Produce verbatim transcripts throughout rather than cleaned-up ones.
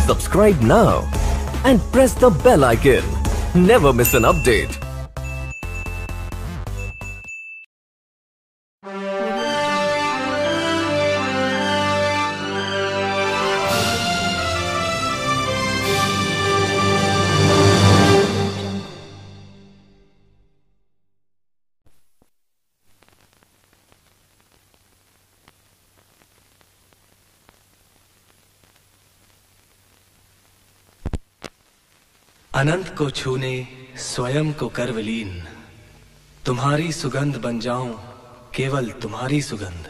Subscribe now and press the bell icon. Never miss an update. अनंत को छूने स्वयं को कर विलीन, तुम्हारी सुगंध बन जाऊं केवल तुम्हारी सुगंध।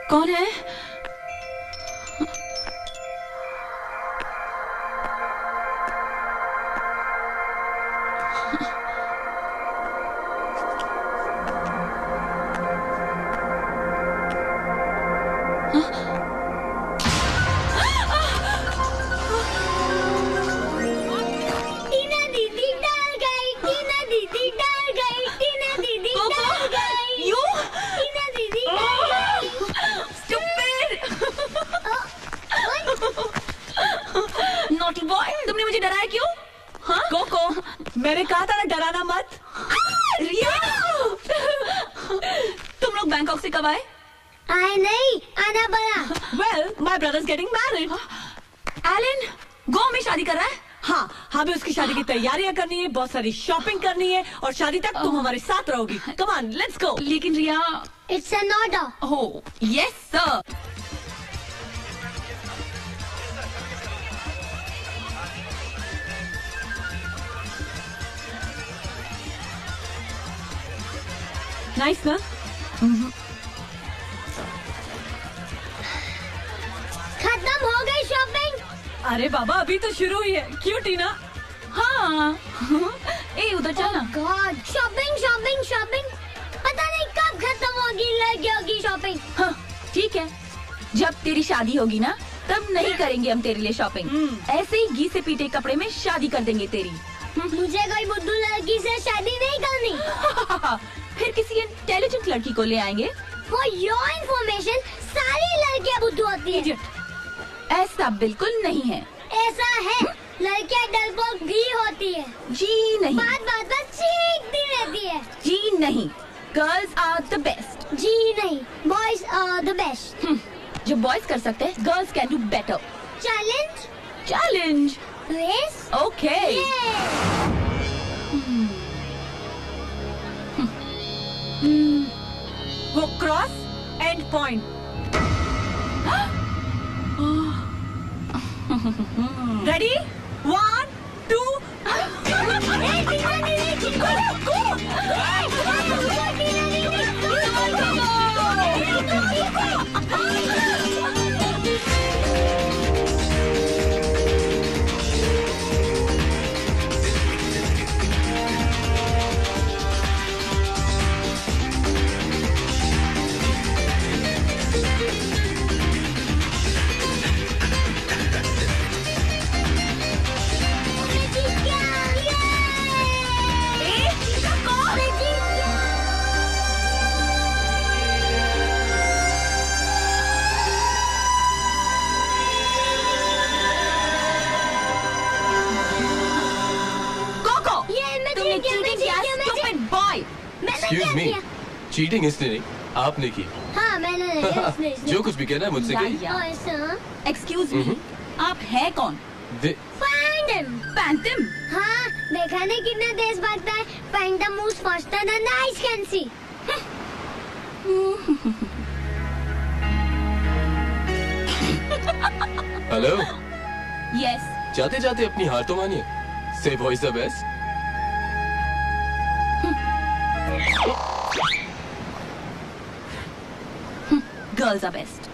कौन है? तुमने मुझे डराया क्यों? हाँ? कोको, मैंने कहा था ना डराना मत। रिया, तुम लोग बैंकॉक से कब आए? आए नहीं, आना पड़ा। Well, my brother's getting married. Alan, Goa में शादी कर रहा है? हाँ, हमें उसकी शादी की तैयारियां करनी है, बहुत सारी शॉपिंग करनी है और शादी तक तुम हमारे साथ रहोगी। Come on, let's go. लेकिन Riya, It's an order. Oh, yes sir. Nice ना? खत्म हो गई शॉपिंग? अरे बाबा अभी तो शुरू हुई है, क्यों टीना? हाँ। ए उधर चल ना। गॉड, शॉपिंग शॉपिंग शॉपिंग, पता नहीं कब खत्म होगी लड़कियों की शॉपिंग। हाँ, ठीक है, जब तेरी शादी होगी ना तब नहीं करेंगे हम तेरे लिए शॉपिंग। ऐसे ही घी से पीटे कपड़े में शादी कर देंगे तेरी। मुझे कोई बुद्धू लड़की से शादी नहीं करनी। फिर किसी इंटेलिजेंट लड़की को ले आएंगे। For your information, सारी लड़कियां बुद्धू होती हैं। ऐसा बिल्कुल नहीं है। ऐसा है, लड़कियां डरपोक भी होती है। जी नहीं। बात बात पर चीखती रहती है। जी नहीं, गर्ल्स आर द बेस्ट। जी नहीं, बॉयज आर द बेस्ट। जो बॉयज कर सकते हैं, girls can do better. Challenge? Challenge. Race? Okay. वो cross end point. Ready? One two. Excuse me, cheating इसने नहीं, आपने की। हाँ मैंने नहीं, इसने, इसने। जो कुछ भी कहना है मुझसे कहिए। एक्सक्यूज मी, आप है कौन? फैंटम। फैंटम? हाँ, देखा नहीं कितना तेज भागता है। Phantom moves faster than the eyes can see. Hello. Yes. जाते जाते अपनी हार तो मानिए। Say boys the best. Girls are best.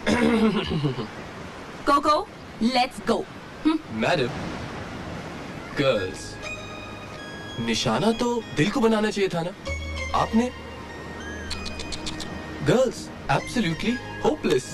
Coco, let's go. Madam, girls, निशाना तो दिल को बनाना चाहिए था ना? आपने girls absolutely hopeless.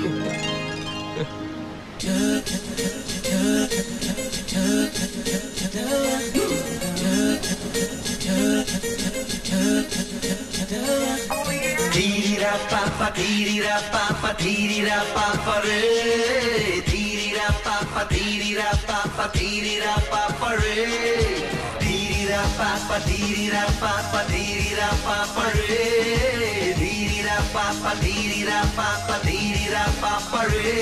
Tiri-ra pa pa tiri-ra pa pa tiri-ra pa pa re, tiri-ra pa pa tiri-ra pa pa tiri-ra pa pa re, tiri-ra pa pa tiri-ra pa pa tiri-ra pa pa re, tiri-ra pa pa tiri-ra pa pa tiri-ra pa pa re.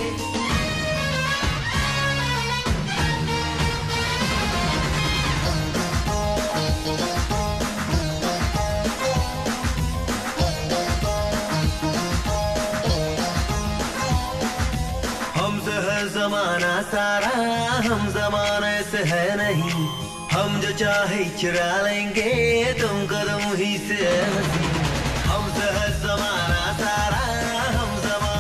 जमाना सारा हम जमाने से है नहीं, हम जो चाहे चुरा लेंगे तुमको तुम ही से हंसी। हम से है जमाना सारा हम जमाने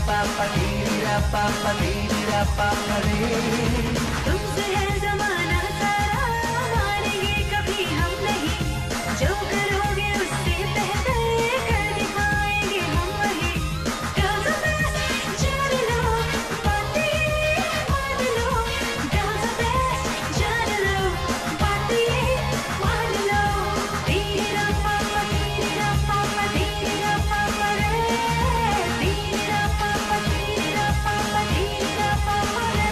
पापा धीरी रा पापा धीरी रा पापा रे। तुमसे है जमाना सारा, मानेंगे कभी हम नहीं, जो करोगे उससे बेहतर कर दिखाएंगे हम वही। Girls are best, जान लो, बातें मान लो। Girls are best, जान लो, बातें मान लो। धीरे रा पापा धीरे रा पापा धीरे रा पापा रे। धीरे रा पापा धीरे रा पापा धीरे रा पापा रे।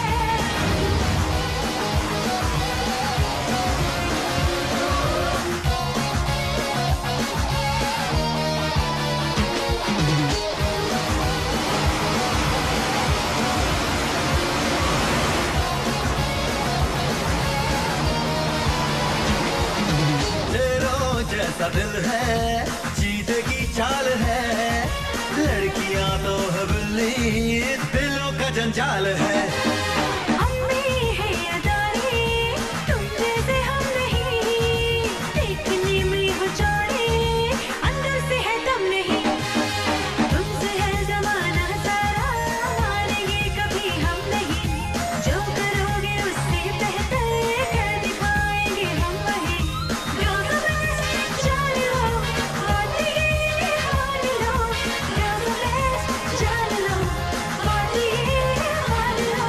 तेरों जैसा दिल है, चीते की चाल है, लड़कियां तो है बिल्ली, दिलों का जंजाल है। अम्मी है अदारी, तुम जैसे हम नहीं, देखने में हो जाने, अंदर से है दम नहीं। तुमसे है जमाना सारा, मानेंगे कभी हम नहीं, जो करोगे उससे बेहतर कर दिखाएंगे हम वही। Girls are best, जान लो, बातें मान लो। Girls are best, जान लो, बातें मान लो।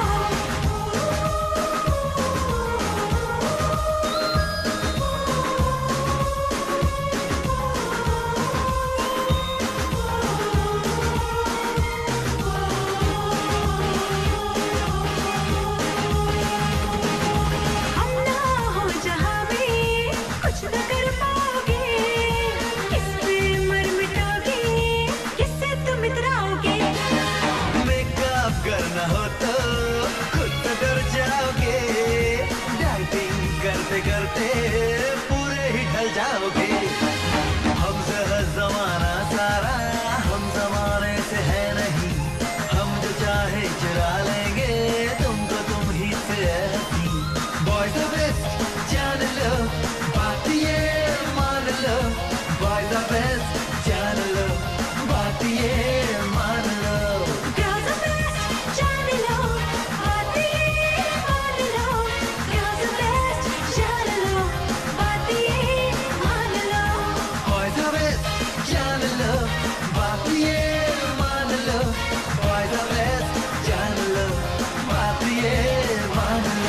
हम ना हो जहाँ भी कुछ न कर पाओगे, किस पे मर मिटोगे, किससे तुम इतराओगे। मेकअप करना हो तो खुद से डर जाओगे, डाइटिंग करते करते पूरे ही ढल जाओगे। हमसे है जमाना सारा, हम जमाने से है नहीं, हम जो चाहे चुरा लेंगे तुमको तुम ही से है हंसी। Boys are best, जान लो, बात ये मान लो। Boys are best, जान लो, बात ये मान लो। Girls are best, जान लो, बातें मान लो। Girls are best, जान लो, बातें मान लो। Boys are best, जान लो, बात ये मान लो। Boys are best, जान लो, बात ये मान लो।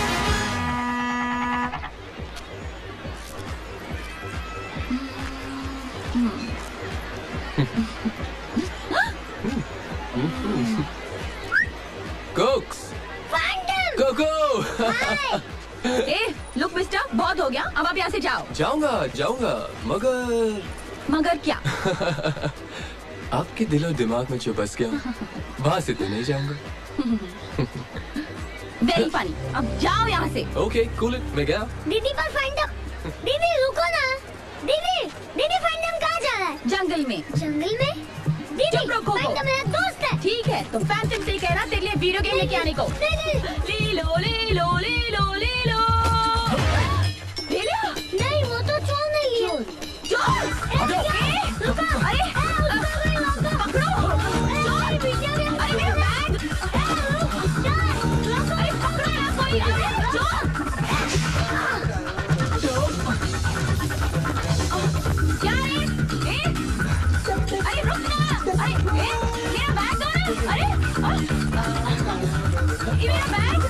Cooks! Phantom! Coco! ए, लुक मिस्टर, बहुत हो गया, अब आप यहाँ से जाओ। जाऊंगा जाऊंगा मगर मगर क्या? आपके दिलो दिमाग में जो बस गया वहां से तो नहीं जाऊंगा। वेरी फनी, अब जाओ यहाँ से। ओके कूल इट, मैं गया। दीदी पर फैंटम, दीदी रुको ना। दीदी, दीदी फैंटम कहाँ जा रहा है? जंगल में। जंगल में? दीदी, चुप रहो, कोको। फैंटम मेरा दोस्त है। ठीक है, तो फैंटम से कह रहा तेरे लिए वीडियो गेम लेके आने को। दीदी, ले लो ले लो ले लो ले लो ले लो। नहीं वो तो चोर नहीं है। चोर! ए, रुको, अरे पकड़ो, चोर! अरे मेरा बैग! अरे पकड़ो यार कोई, अरे चोर! क्या है? ए, अरे रुक ना! अरे ए, मेरा बैग दो ना! अरे अ, ये मेरा बैग!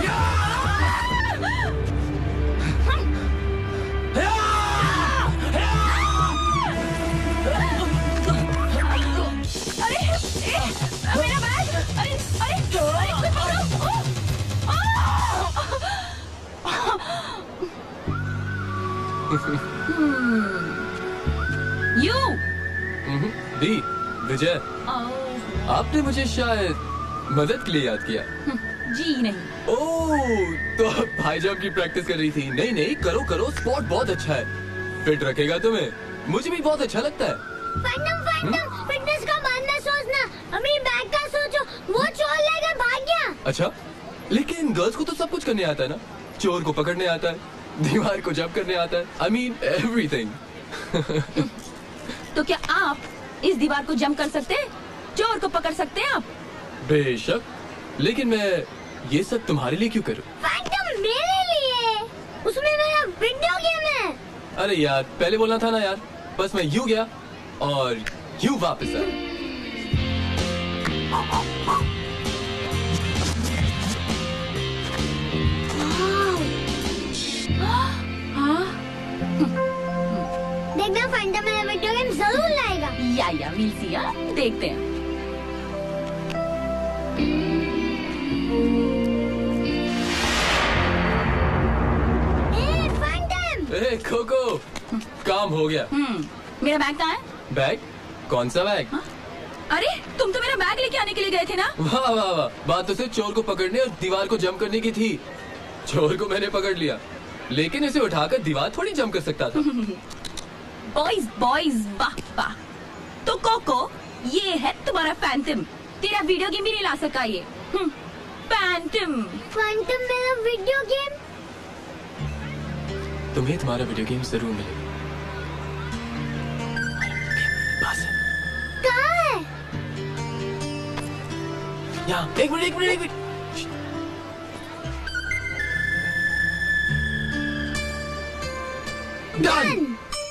अरे ए, मेरा बैग! अरे अरे अरे कोई पकड़ो! ओ, यू दी विजय, आपने मुझे शायद मदद के लिए याद किया। जी नहीं। ओह, तो आप हाई जंप की प्रैक्टिस कर रही थी। नहीं नहीं, करो करो, स्पॉट बहुत अच्छा है, फिट रखेगा तुम्हें। मुझे भी बहुत अच्छा लगता है। फैंटम फैंटम फिटनेस का बाद में सोचना, अभी बैग का सोचो। वो चोर लेकर भाग गया। अच्छा, लेकिन गर्ल्स को तो सब कुछ करने आता है ना। चोर को पकड़ने आता है, दीवार को जंप करने आता है, आई मीन एवरीथिंग। तो क्या आप इस दीवार को जंप कर सकते हैं? चोर को पकड़ सकते हैं आप। बेशक, लेकिन मैं ये सब तुम्हारे लिए क्यों करूं? फैंटम मेरे लिए, उसमें मेरा वीडियो गेम है। अरे यार, पहले बोलना था ना यार। बस मैं यूं गया और यूं वापस आया। देखना फैंटम मेरा वीडियो गेम जरूर लाएगा। या या वील सी, हाँ देखते हैं। ए फैंटम! ए कोको, काम हो गया। हम्म, मेरा बैग कहाँ है? बैग? कौन सा बैग? हाँ? अरे तुम तो मेरा बैग लेके आने के लिए गए थे ना? वाह वाह वाह, बात तो सिर्फ चोर को पकड़ने और दीवार को जंप करने की थी। चोर को मैंने पकड़ लिया, लेकिन इसे उठाकर दीवार थोड़ी जंप कर सकता था। बॉयज बॉयज, वाह वाह। तो कोको, ये है तुम्हारा फैंटम। तेरा वीडियो गेम भी नहीं ला सका ये। हम्म, फैंटम। फैंटम मेरा वीडियो गेम। तुम्हें तुम्हारा वीडियो गेम जरूर मिलेगा। बस कहाँ है? यहाँ। एक मिनट एक मिनट एक मिनट। डन।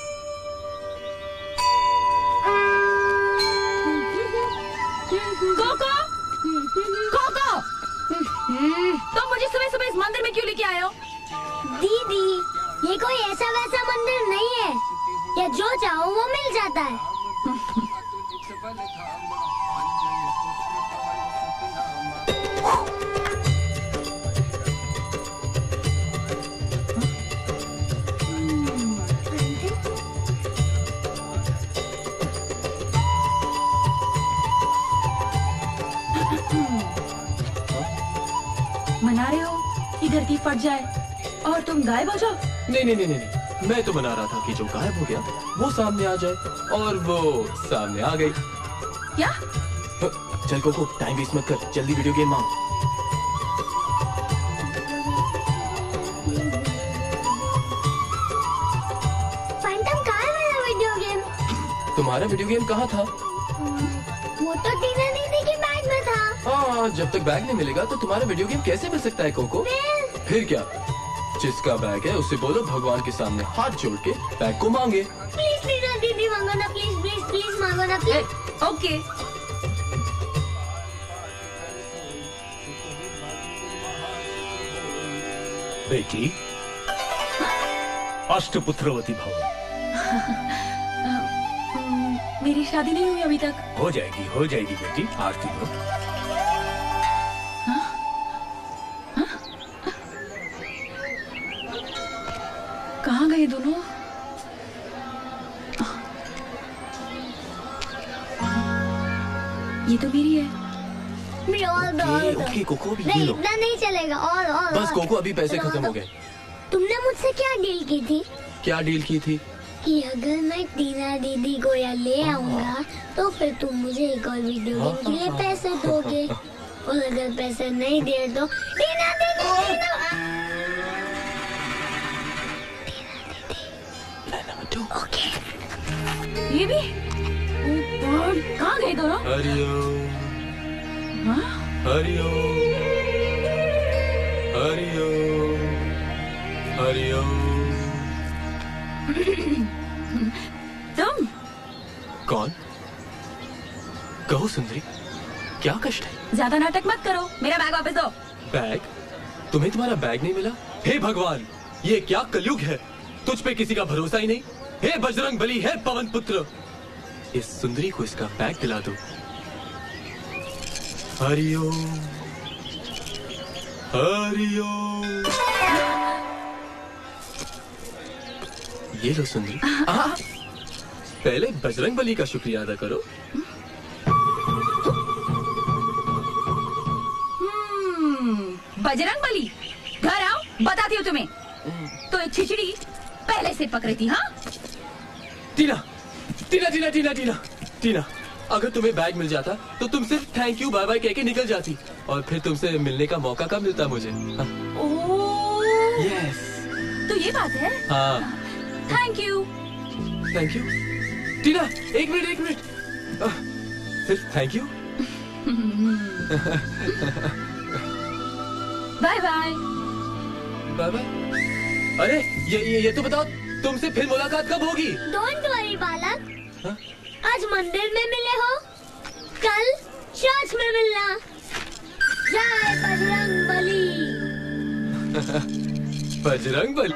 कोको, कोको, तुम मुझे सुबह सुबह इस मंदिर में क्यों लेके आए हो? दीदी, ये कोई ऐसा वैसा मंदिर नहीं है। या जो चाहो वो मिल जाता है। मना रहे हो कि धरती फट जाए और तुम गायब हो जाओ? नहीं नहीं नहीं नहीं, मैं तो मना रहा था कि जो गायब हो गया वो सामने आ जाए, और वो सामने आ गई। क्या? चल कोको, टाइम वेस्ट मत कर, जल्दी वीडियो गेम मांग। फैंटम कहाँ है मेरा वीडियो गेम? तुम्हारा वीडियो गेम कहाँ था? वो तो टीना दीदी के बैग में था। हाँ, जब तक बैग नहीं मिलेगा तो तुम्हारा वीडियो गेम कैसे मिल सकता है कोको? फिर क्या, जिसका बैग है उससे बोलो भगवान के सामने हाथ जोड़ के बैग को मांगे। प्लीज टीना दीदी मांगो ना, प्लीज प्लीज प्लीज मांगो ना प्लीज। ओके। बेटी, अष्टपुत्रवती भव। मेरी शादी नहीं हुई अभी तक। हो जाएगी हो जाएगी बेटी, आरती लो। कहाँ गए दोनों? ये तो मेरी है। और दो, और दो। ओके कोको, अभी ये नहीं लो। इतना नहीं चलेगा, और और बस और। कोको, अभी पैसे और, खत्म और। हो गए। तुमने मुझसे क्या डील की थी? क्या डील की थी? कि अगर मैं टीना दीदी को यहाँ ले आऊंगा तो फिर तुम मुझे एक और वीडियो गेम के लिए पैसे दोगे, और अगर पैसे नहीं दिए तो टीना दीदी ओके। ये भी? ओ गॉड, कहाँ गए दोनों? हरिओम हाँ? हरिओम हरिओम हरिओम। तुम? कौन? कहो सुंदरी, क्या कष्ट है? ज्यादा नाटक मत करो, मेरा बैग वापस दो। बैग? तुम्हें तुम्हारा बैग नहीं मिला? हे भगवान, ये क्या कलयुग है, तुझ पे किसी का भरोसा ही नहीं। हे बजरंग बली, हे पवन पुत्र, इस सुंदरी को इसका बैग दिला दो। हरिओम हरिओम। ये लो सुंदरी। आ, पहले बजरंग बली का शुक्रिया अदा करो। हम्म, बजरंग बली, घर आओ, बताती हूँ तुम्हें। तो एक खिचड़ी पहले से पक रही थी। हाँ टीना टीना टीना टीना टीना टीना, अगर तुम्हें बैग मिल जाता तो तुम सिर्फ थैंक यू बाय बाय कह के निकल जाती, और फिर तुमसे मिलने का मौका कब मिलता मुझे? हाँ। Oh, yes. तो ये बात है। हाँ, thank you. Thank you. Tina, एक मिनट एक मिनट, आह, सिर्फ thank you. Bye bye. Bye bye. अरे ये ये ये तो बताओ, तुमसे फिर मुलाकात कब होगी? डोंट वरी बालक। हाँ? आज मंदिर में मिले हो, कल चर्च में मिलना। जय Bajrang Bali. Bajrang Bali.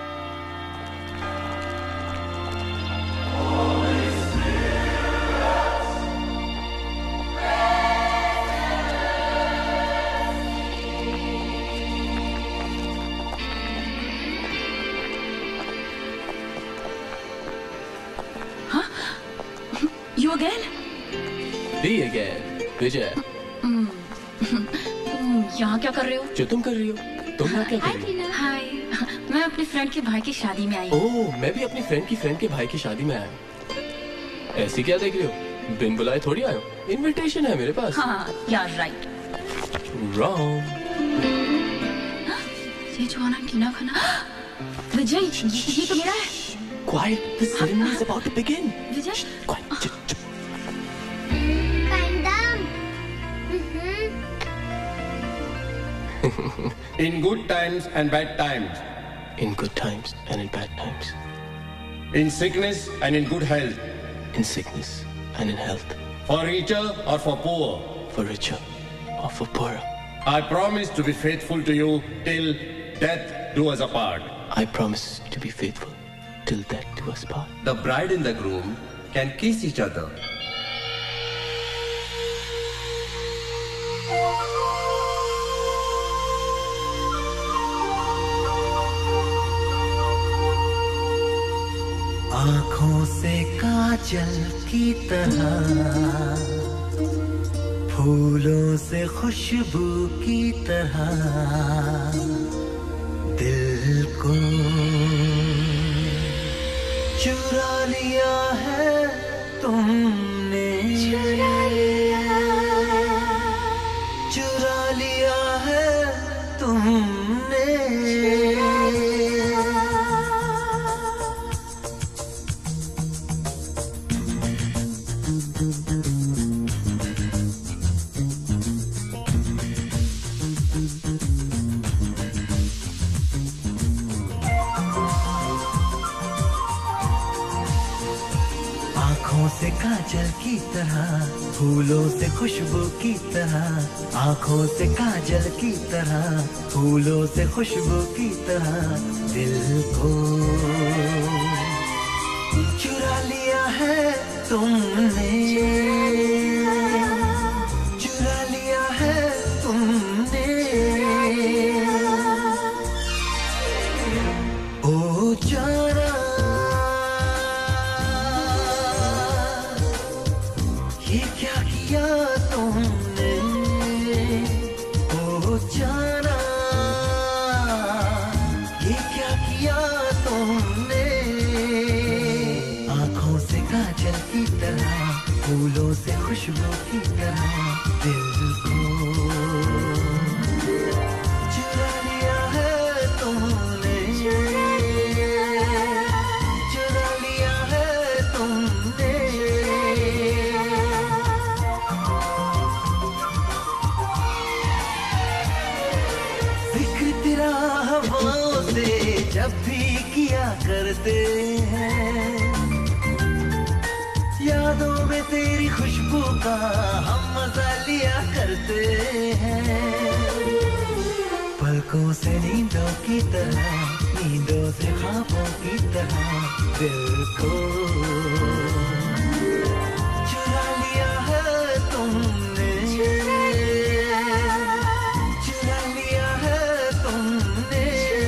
You again? Me again, विजय। तुम यहाँ क्या कर रहे हो? जो तुम कर रही हो, तुम यहाँ क्या कर रही हो? हाय, मैं अपने फ्रेंड के भाई की शादी में आई हूँ। ओह, मैं भी अपनी फ्रेंड की फ्रेंड के भाई की शादी में आया हूँ। ऐसी क्या देख रही हो? बिन बुलाए थोड़ी आया हूँ। इनविटेशन है मेरे पास। हाँ, यार राइट। Wrong. ये जो आना टीना खाना। विजय, ये, ये तो मेरा है। Quiet, the ceremony is about to begin. Vijay, Quiet, chup, chup. In good times and bad times. In good times and in bad times. In sickness and in good health. In sickness and in health. For richer or for poor. For richer or for poorer. I promise to be faithful to you till death do us apart. I promise to be faithful till death do us part. The bride and the groom can kiss each other. आँखों से काजल की तरह, फूलों से खुशबू की तरह, दिल को चुरा लिया है तुमने, चुरा लिया, चुरा लिया है तुमने। आँखों से काजल की तरह, फूलों से खुशबू की तरह, आँखों से काजल की तरह, फूलों से खुशबू की तरह, दिल को चुरा लिया है तुमने, चुरा लिया है तुमने। ओ जाना, ये क्या किया तुमने, ओ जाना, ये क्या किया तुमने। आँखों से काजल की तरह, फूलों से खुशबू की तरह, दिल को चुरा लिया है तुमने, चुरा लिया है तुमने। तेरा हवाओं से जब भी किया करते हैं, यादों में तेरी खुशबू का हम मजा लिया करते हैं। पलकों से नींदों की तरह, नींदों से ख्वाबों की तरह, दिल को चुरा लिया है तुमने, चुरा लिया है तुमने।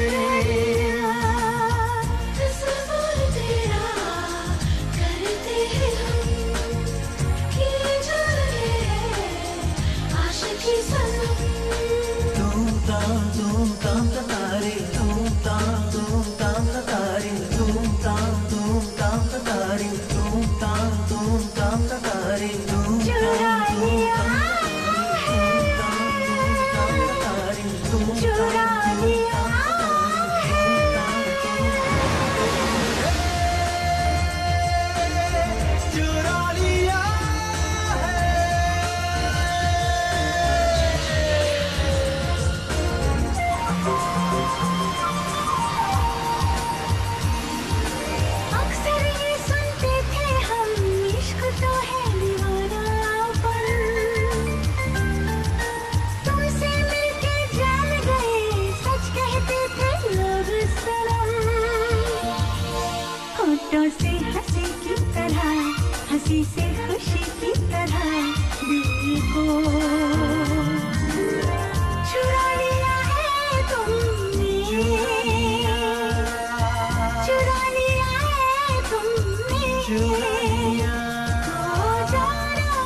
तस्वीर तेरा करते हैं हम, किए जाने आशिकी सनम। तूम ताम तूम ताम तारे, तूम ताम तूम ताम तारे। को चुरा लिया है तुमने, चुरा लिया है तुमने, खो जाना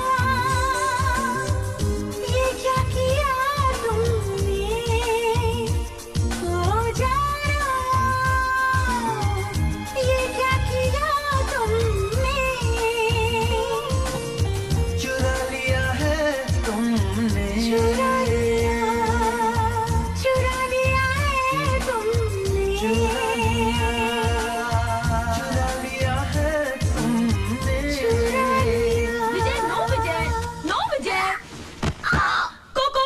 ये क्या किया तुमने, खो जाना ये क्या किया तुमने, चुरा लिया है तुमने, चुरा लिया, चुरा लिया है तुमने, चुरा लिया है तुमने। चुरा लिया। Vijay, no Vijay, no Vijay. Coco,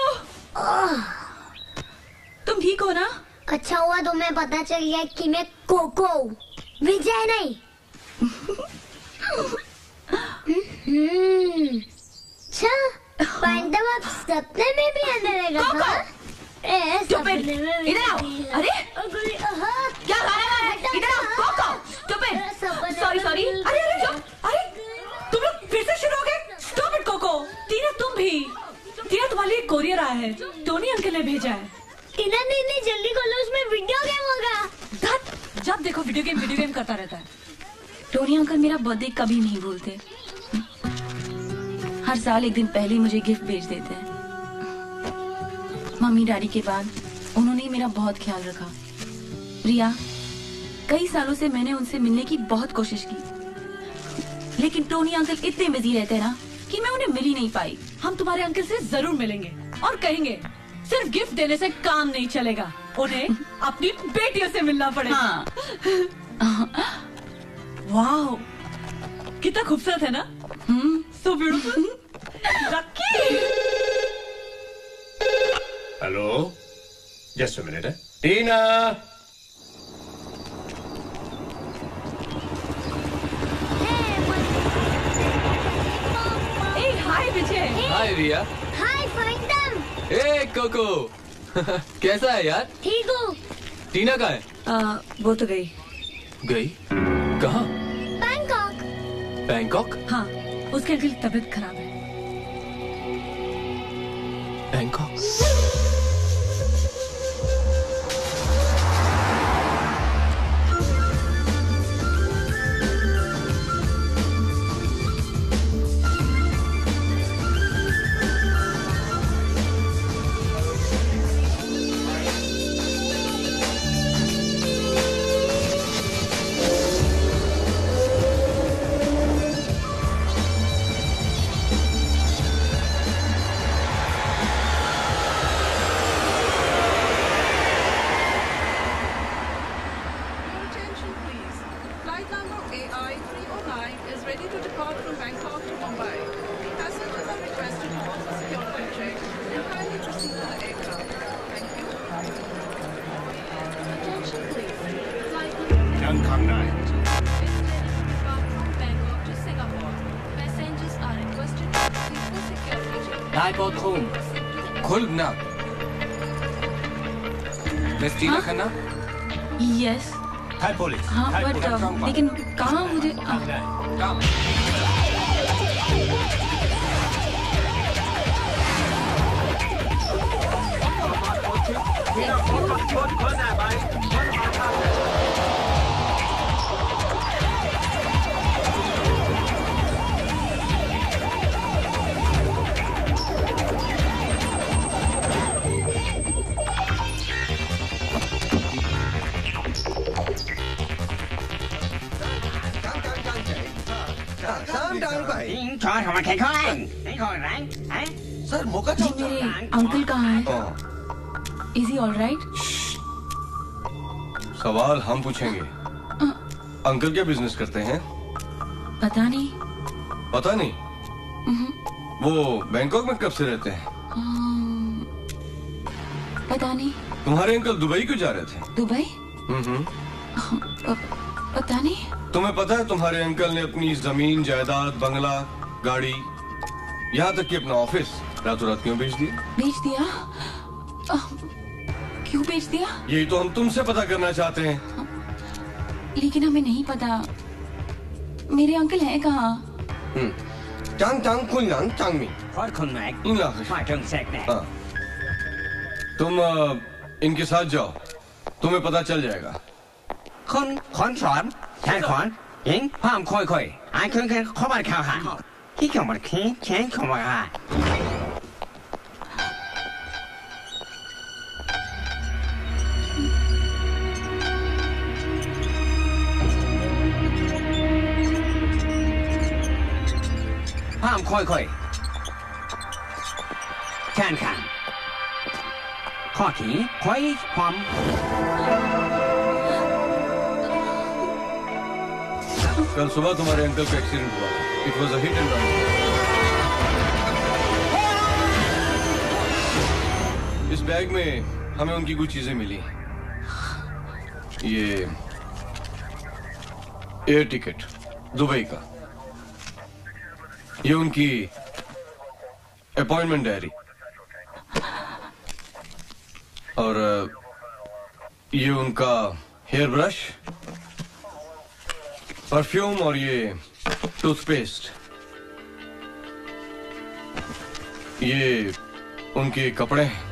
तुम ठीक हो ना? अच्छा हुआ तुम्हें पता चल गया कि मैं कोको हूँ, विजय नहीं। हम्म, अच्छा पैंटम अब सपने में भी आने लगा था। ए, Stupid! सपने में भी इधर आओ। आने लगा। अरे? अरे, हाँ। क्या गाना गा रहा है? इधर आओ, कोको। Stupid! सपने Sorry, में sorry. भी- अरे अरे चुप! अरे तुम लोग फिर से शुरू हो गए? Stop it cocoa. टीना तुम भी। टीना तुम्हारे लिए कोरियर आया है, टोनी अंकल ने भेजा है। टीना दीदी जल्दी खोलो, उसमें वीडियो गेम होगा। धत, जब देखो वीडियो गेम वीडियो गेम करता रहता है। टोनी अंकल मेरा बर्थडे कभी नहीं भूलते। हर साल एक दिन पहले ही मुझे गिफ्ट भेज देते हैं। मम्मी डैडी के बाद उन्होंने ही मेरा बहुत ख्याल रखा। रिया, कई सालों से मैंने उनसे मिलने की बहुत कोशिश की, लेकिन टोनी अंकल इतने बिजी रहते हैं ना कि मैं उन्हें मिल ही नहीं पाई। हम तुम्हारे अंकल से जरूर मिलेंगे और कहेंगे सिर्फ गिफ्ट देने से काम नहीं चलेगा, उन्हें अपनी बेटियों से मिलना पड़ेगा। हाँ। वाह, कितना खूबसूरत है ना? हम्म। So beautiful. Lucky. Hello, just a minute है। टीना, ए hi Vijay. Hi Riya. Hi Phantom, ए कोको। कैसा है यार? ठीक हूँ। टीना कहाँ है? आ, वो तो गई। गई? कहाँ? बैंकॉक। बैंकॉक? हाँ, उसके अंकल की तबीयत खराब है। Bangkok? Attention please. Flight number A I three oh nine is ready to depart from Bangkok to Mumbai. Passengers are requested to go for security check and kindly proceed to the aircraft. Thank you. Attention please. Flight number Young Kang Nai. is ready to depart from Bangkok to Singapore. Passengers are requested to proceed for security check. Tripod home. Proceed to the खुल ना। Miss Tina Khanna. Yes. Hi police. हाँ, but लेकिन कहाँ मुझे काम। Sir मौका जी, मेरे uncle कहाँ हैं? Is he all right? सवाल हम पूछेंगे। अंकल क्या बिजनेस करते हैं? पता नहीं। पता नहीं? वो बैंकॉक में कब से रहते हैं? अम, पता नहीं। तुम्हारे अंकल दुबई क्यों जा रहे थे? दुबई? हम्म। प- पता नहीं। तुम्हें पता है तुम्हारे अंकल ने अपनी जमीन, जायदाद, बंगला, गाड़ी, यहाँ तक कि अपना ऑफिस रातों रात क्यों बेच दिया? बेच दिया? अ, क्यों बेच दिया? यही तो हम तुमसे पता करना चाहते हैं। लेकिन हमें नहीं पता। मेरे अंकल हैं कहाँ? हम्म, Tang Tang Kunyang Tangmi. और खुन्नैक इनला फाटंग सेकने हाँ तुम अ, इनके साथ जाओ तुम्हें पता चल जाएगा คุณคนสอนใช่คนยิงพามค่อยๆไอ้คุณคือเข้ามาข่าวหาที่เข้ามาขี้แข้งเข้ามา พามค่อยๆแข้งขันข้อที่ค่อยความ कल सुबह तुम्हारे अंकल का एक्सीडेंट हुआ it was a hit and run इस बैग में हमें उनकी कुछ चीजें मिली ये एयर टिकट दुबई का ये उनकी अपॉइंटमेंट डायरी और ये उनका हेयर ब्रश परफ्यूम और ये टूथपेस्ट ये उनके कपड़े हैं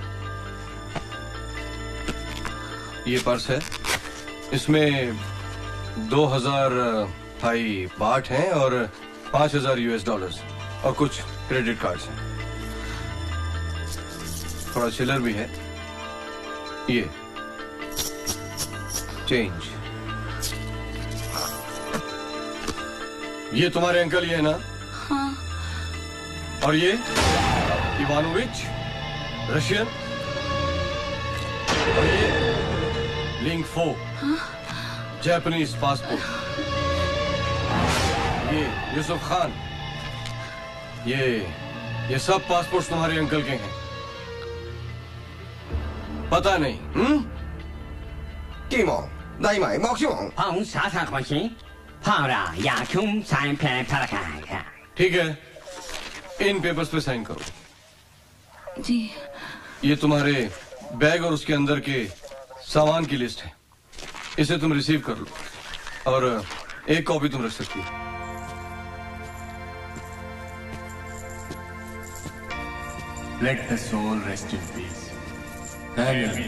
ये पर्स है इसमें दो हजार थाई बाट हैं और पांच हजार यूएस डॉलर्स और कुछ क्रेडिट कार्ड्स हैं थोड़ा चिल्लर भी है ये चेंज ये तुम्हारे अंकल ये है ना हाँ और ये इवानोविच रशियन और ये लिंक फो जापानीज पासपोर्ट ये यूसुफ खान ये ये सब पासपोर्ट तुम्हारे अंकल के हैं पता नहीं हम्म कीमो दाइमाई मॉक्सिमो हम साथ में हावड़ा या क्यों साइन पेन फरक है ठीक है इन पेपर्स पे साइन करो जी ये तुम्हारे बैग और उसके अंदर के सामान की लिस्ट है इसे तुम रिसीव कर लो और एक कॉपी तुम रख सकती हो Let the soul rest in peace. Carry on.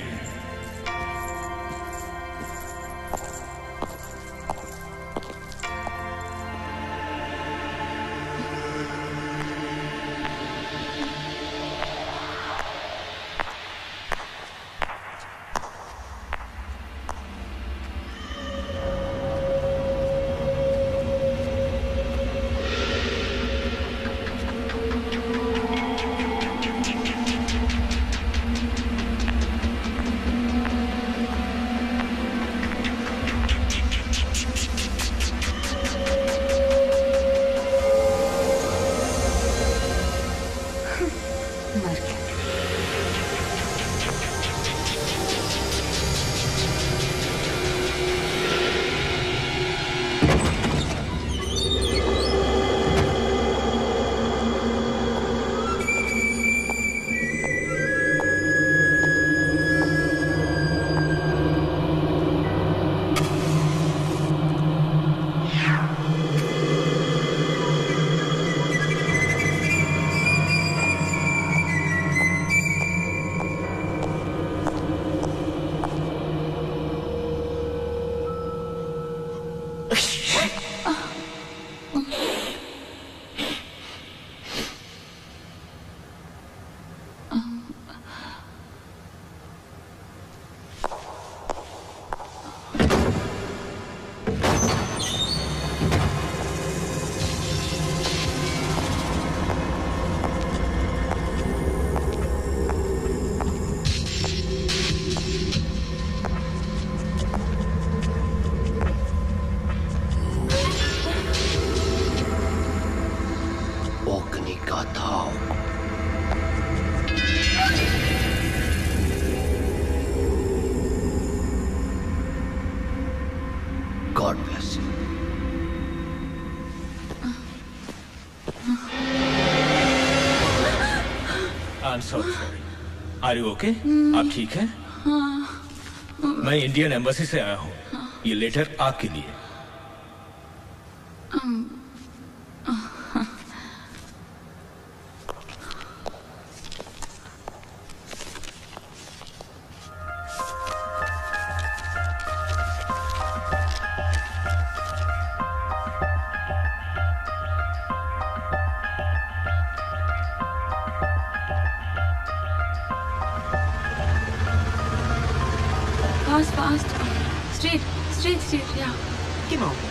God bless you. I'm so sorry. Are you okay? आप ठीक हैं? मैं इंडियन एम्बेसी से आया हूँ. ये लेटर आपके लिए. बेटा। Come on.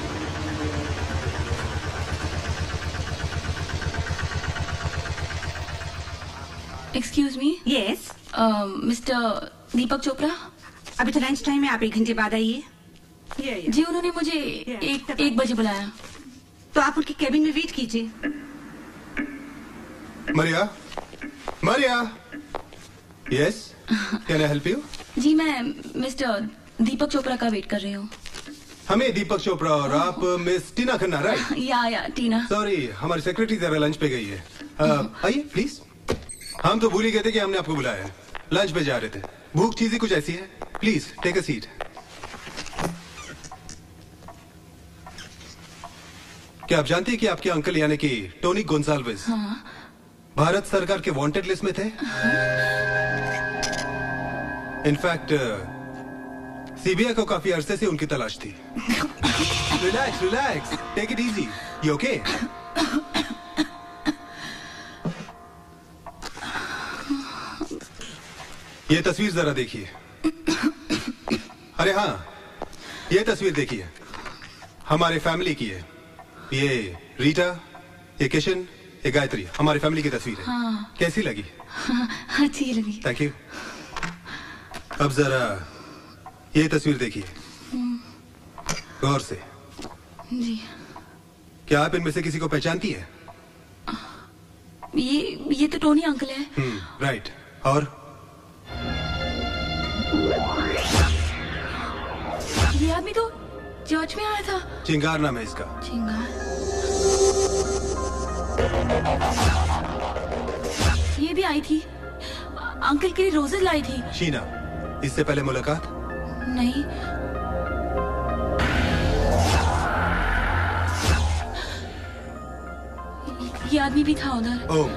Excuse me. Yes. Mister Deepak Chopra. अभी तो लंच टाइम है, आप एक घंटे बाद आइए। जी उन्होंने मुझे एक एक बजे बुलाया। तो आप उनके केबिन में वेट कीजिए। Maria, Maria, yes, can I help you? जी मैं मिस्टर दीपक चोपड़ा का वेट कर रही हूँ। हमें दीपक चोपड़ा और आप miss Tina Khanna, right? Yeah yeah Tina. Sorry, हमारी सेक्रेटरी जरा लंच पे गई है। आइए प्लीज। हम तो भूल ही गए थे कि हमने आपको बुलाया है। लंच पे जा रहे थे। भूख चीज ही कुछ ऐसी है। Please take a seat. क्या आप जानती हैं कि आपके अंकल यानी कि टोनी गोंसाल्विस हाँ। भारत सरकार के वांटेड लिस्ट में थे? इनफैक्ट सीबीआई को काफी अरसे से उनकी तलाश थी। Relax relax, take it easy. You okay? ये तस्वीर जरा देखिए। अरे हाँ, ये तस्वीर देखिए, हमारे फैमिली की है। ये रीटा, ये किशन, ये गायत्री, हमारी फैमिली की तस्वीर है। हाँ। कैसी लगी? हाँ, अच्छी लगी। Thank you. अब जरा ये तस्वीर देखिए गौर से। जी। क्या आप इनमें से किसी को पहचानती है? ये ये तो टोनी अंकल है। हम्म, राइट। और ये आदमी तो चर्च में आया था। चिंगार नाम है इसका। चिंगार। ये भी आई थी, अंकल के लिए रोजेज लाई थी। शीना, इससे पहले मुलाकात? नहीं। ये आदमी भी था उधर। ओह,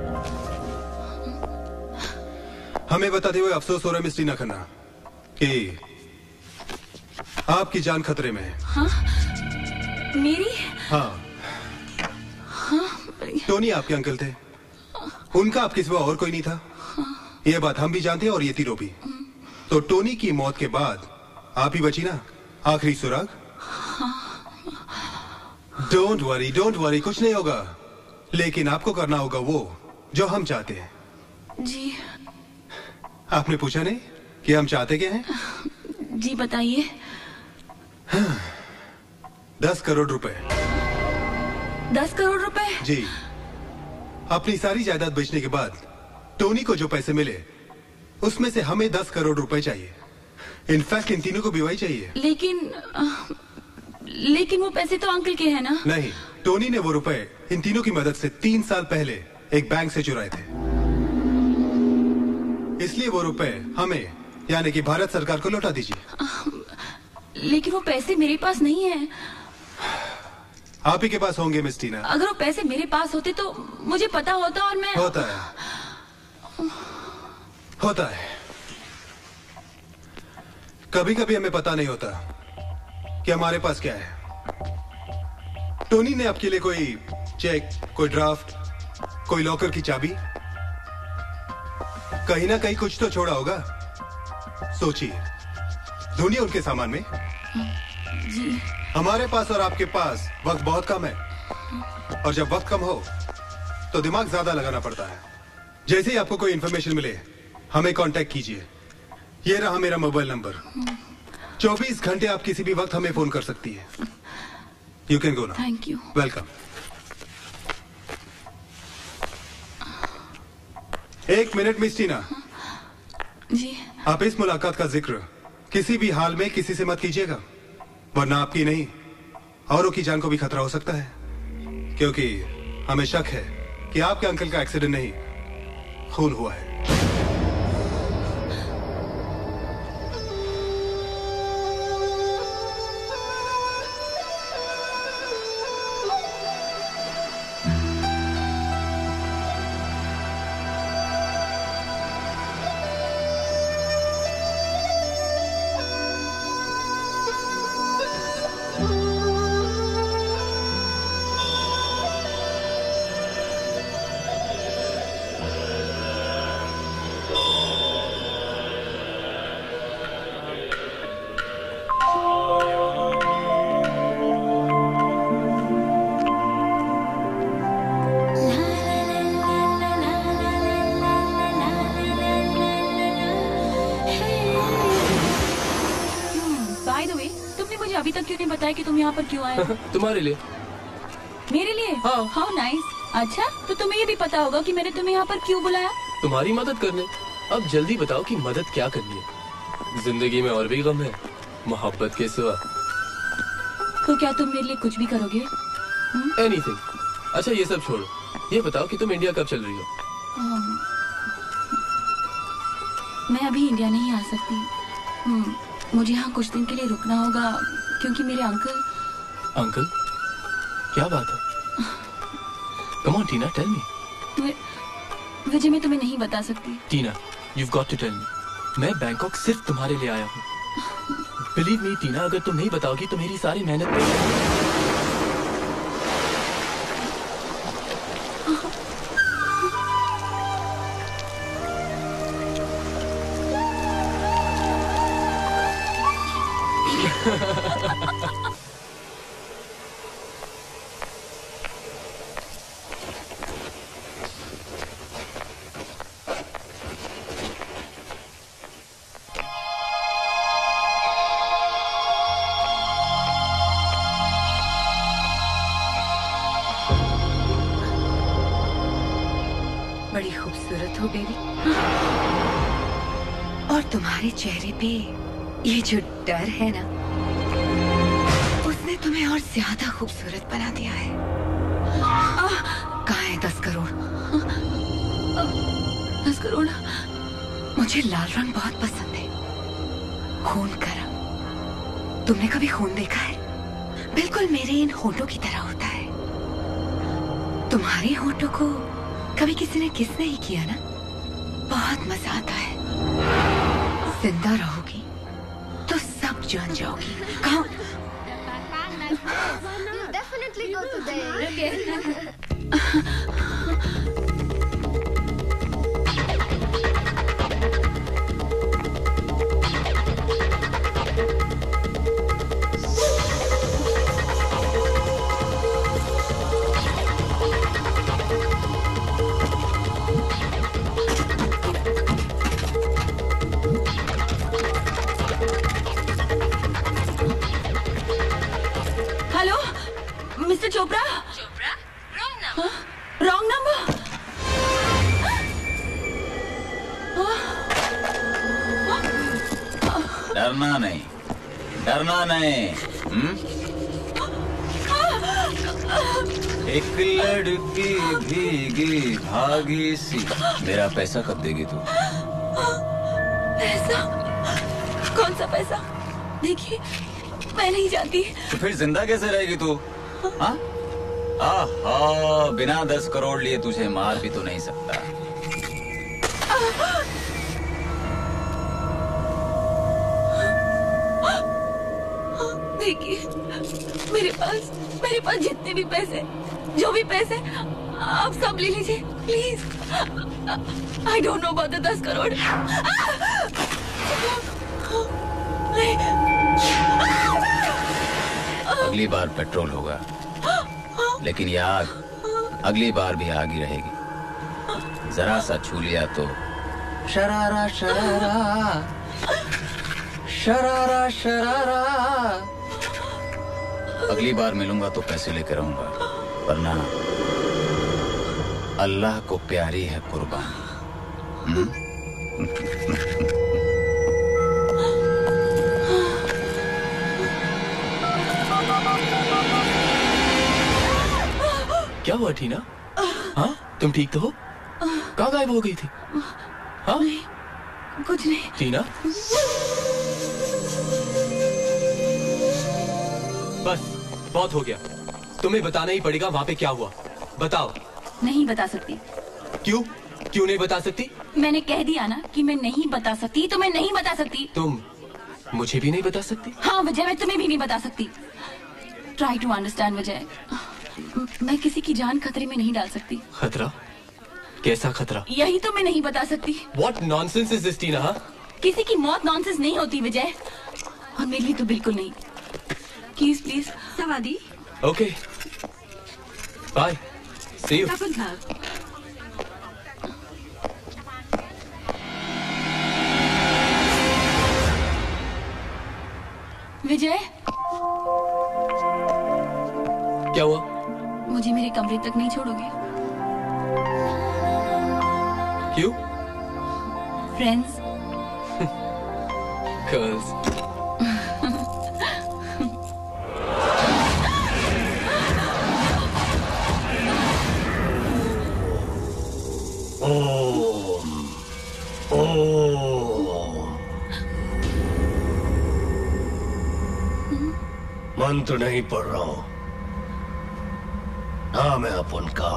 हमें बताते हुए अफसोस हो रहा है मिस टीना खन्ना कि आपकी जान खतरे में है। हाँ? मेरी? हाँ। हाँ? टोनी आपके अंकल थे, उनका आपके सिवा और कोई नहीं था। ये बात हम भी जानते हैं और ये तीनों भी। तो टोनी की मौत के बाद आप ही बची ना, आखिरी सुराग। डोंट वरी, डोंट वरी, कुछ नहीं होगा। लेकिन आपको करना होगा वो जो हम चाहते हैं। जी। आपने पूछा नहीं कि हम चाहते क्या हैं? जी बताइए। हाँ, दस करोड़ रुपए। दस करोड़ रुपए? जी। अपनी सारी जायदाद बेचने के बाद टोनी को जो पैसे मिले उसमें से हमें दस करोड़ रुपए चाहिए। इनफैक्ट इन तीनों को भी वही चाहिए। लेकिन आ, लेकिन वो पैसे तो अंकल के हैं ना? नहीं, टोनी ने वो रुपए इन तीनों की मदद से तीन साल पहले एक बैंक से चुराए थे। इसलिए वो रुपए हमें यानी कि भारत सरकार को लौटा दीजिए। लेकिन वो पैसे मेरे पास नहीं है। आप ही के पास होंगे मिस टीना। अगर वो पैसे मेरे पास होते तो मुझे पता होता और मैं। होता है, होता है। कभी कभी हमें पता नहीं होता कि हमारे पास क्या है। टोनी ने आपके लिए कोई चेक, कोई ड्राफ्ट, कोई लॉकर की चाबी, कहीं ना कहीं कुछ तो छोड़ा होगा। सोचिए, ढूंढिए उनके सामान में। जी। हमारे पास और आपके पास वक्त बहुत कम है, और जब वक्त कम हो तो दिमाग ज्यादा लगाना पड़ता है। जैसे ही आपको कोई इंफॉर्मेशन मिले हमें कांटेक्ट कीजिए। ये रहा मेरा मोबाइल नंबर। चौबीस घंटे आप किसी भी वक्त हमें फोन कर सकती है। You can go now. Thank you. Welcome. एक मिनट मिस टीना। जी। आप इस मुलाकात का जिक्र किसी भी हाल में किसी से मत कीजिएगा, वरना आपकी नहीं औरों की जान को भी खतरा हो सकता है। क्योंकि हमें शक है कि आपके अंकल का एक्सीडेंट नहीं, खून हुआ है। आपने बताया कि तुम यहाँ पर क्यों आए? तुम्हारे लिए। मेरे लिए? हाँ। How nice. अच्छा, तो तुम्हें ये भी पता होगा कि मैंने तुम्हें यहाँ पर क्यों बुलाया? तुम्हारी मदद करने। अब जल्दी बताओ कि मदद क्या करनी है। जिंदगी में और भी गम है मोहब्बत के सिवा। तो क्या तुम मेरे लिए कुछ भी करोगे? एनीथिंग। अच्छा ये सब छोड़ो, ये बताओ कि तुम इंडिया कब चल रही हो? um, मैं अभी इंडिया नहीं आ सकती। hmm, मुझे यहाँ कुछ दिन के लिए रुकना होगा क्योंकि मेरे अंकल। अंकल? क्या बात है? Come on, Tina, tell me. विजय, मैं तुम्हें नहीं बता सकती। Tina, you've got to tell me. मैं बैंकॉक सिर्फ तुम्हारे लिए आया हूँ। Believe me, टीना, अगर तुम नहीं बताओगी तो मेरी सारी मेहनत पे बड़ी खूबसूरत हो बेबी। और तुम्हारे चेहरे पे ये जो डर है ना, उसने तुम्हें और ज्यादा खूबसूरत बना दिया है। कहाँ है दस करोड़? दस करोड़? मुझे लाल रंग बहुत पसंद है, खून का रंग। तुमने कभी खून देखा है? बिल्कुल मेरे इन होठों की तरह होता है। तुम्हारे होठों को कभी किसी ने किस नहीं किया ना, बहुत मजा आता है। जिंदा रहोगी तो सब जान जाओगी। कहो। Definitely go to there. Hello, mister Chopra? Chopra? Wrong number. Wrong number? डरना नहीं, डरना नहीं। हुँ? एक लड़की भीगी भागी सी। मेरा पैसा कब देगी तू? पैसा? कौन सा पैसा? देखिए, मैं नहीं जानती। तो फिर जिंदा कैसे रहेगी तू? हाँ? आहा, बिना दस करोड़ लिए तुझे मार भी तो नहीं सकता। देखिए, मेरे पास मेरे पास जितने भी पैसे, जो भी पैसे, आप सब ले लीजिए please. I don't know about the दस करोड़। अगली बार पेट्रोल होगा, लेकिन ये आग अगली बार भी आग ही रहेगी। जरा सा छू लिया तो शरारा शरारा शरारा शरारा। अगली बार मिलूंगा तो पैसे लेकर आऊंगा, वरना अल्लाह को प्यारी है कुर्बानी। क्या हुआ टीना? हाँ, तुम ठीक तो हो? कहाँ गायब हो गई थी? हाँ? नहीं, कुछ नहीं। टीना? बस, बहुत हो गया। तुम्हें बताना ही पड़ेगा वहाँ पे क्या हुआ। बताओ। नहीं बता सकती। क्यों? क्यों नहीं बता सकती? मैंने कह दिया ना कि मैं नहीं बता सकती, तो मैं नहीं बता सकती। तुम मुझे भी नहीं बता सकती? हाँ विजय, मैं तुम्हें भी नहीं बता सकती। Try to understand Vijay. मैं किसी की जान खतरे में नहीं डाल सकती। खतरा? कैसा खतरा? यही तो मैं नहीं बता सकती। What nonsense is this, टीना? किसी की मौत नॉनसेंस नहीं होती विजय, और मेरे लिए तो बिल्कुल नहीं। प्लीज प्लीज सवादी। Okay, bye, see you. Vijay. क्या हुआ? मुझे मेरे कमरे तक नहीं छोड़ोगे? क्यों? फ्रेंड्स। गर्ल्स। ओम ओम मंत्र नहीं पढ़ रहा हूं, नाम है अपन का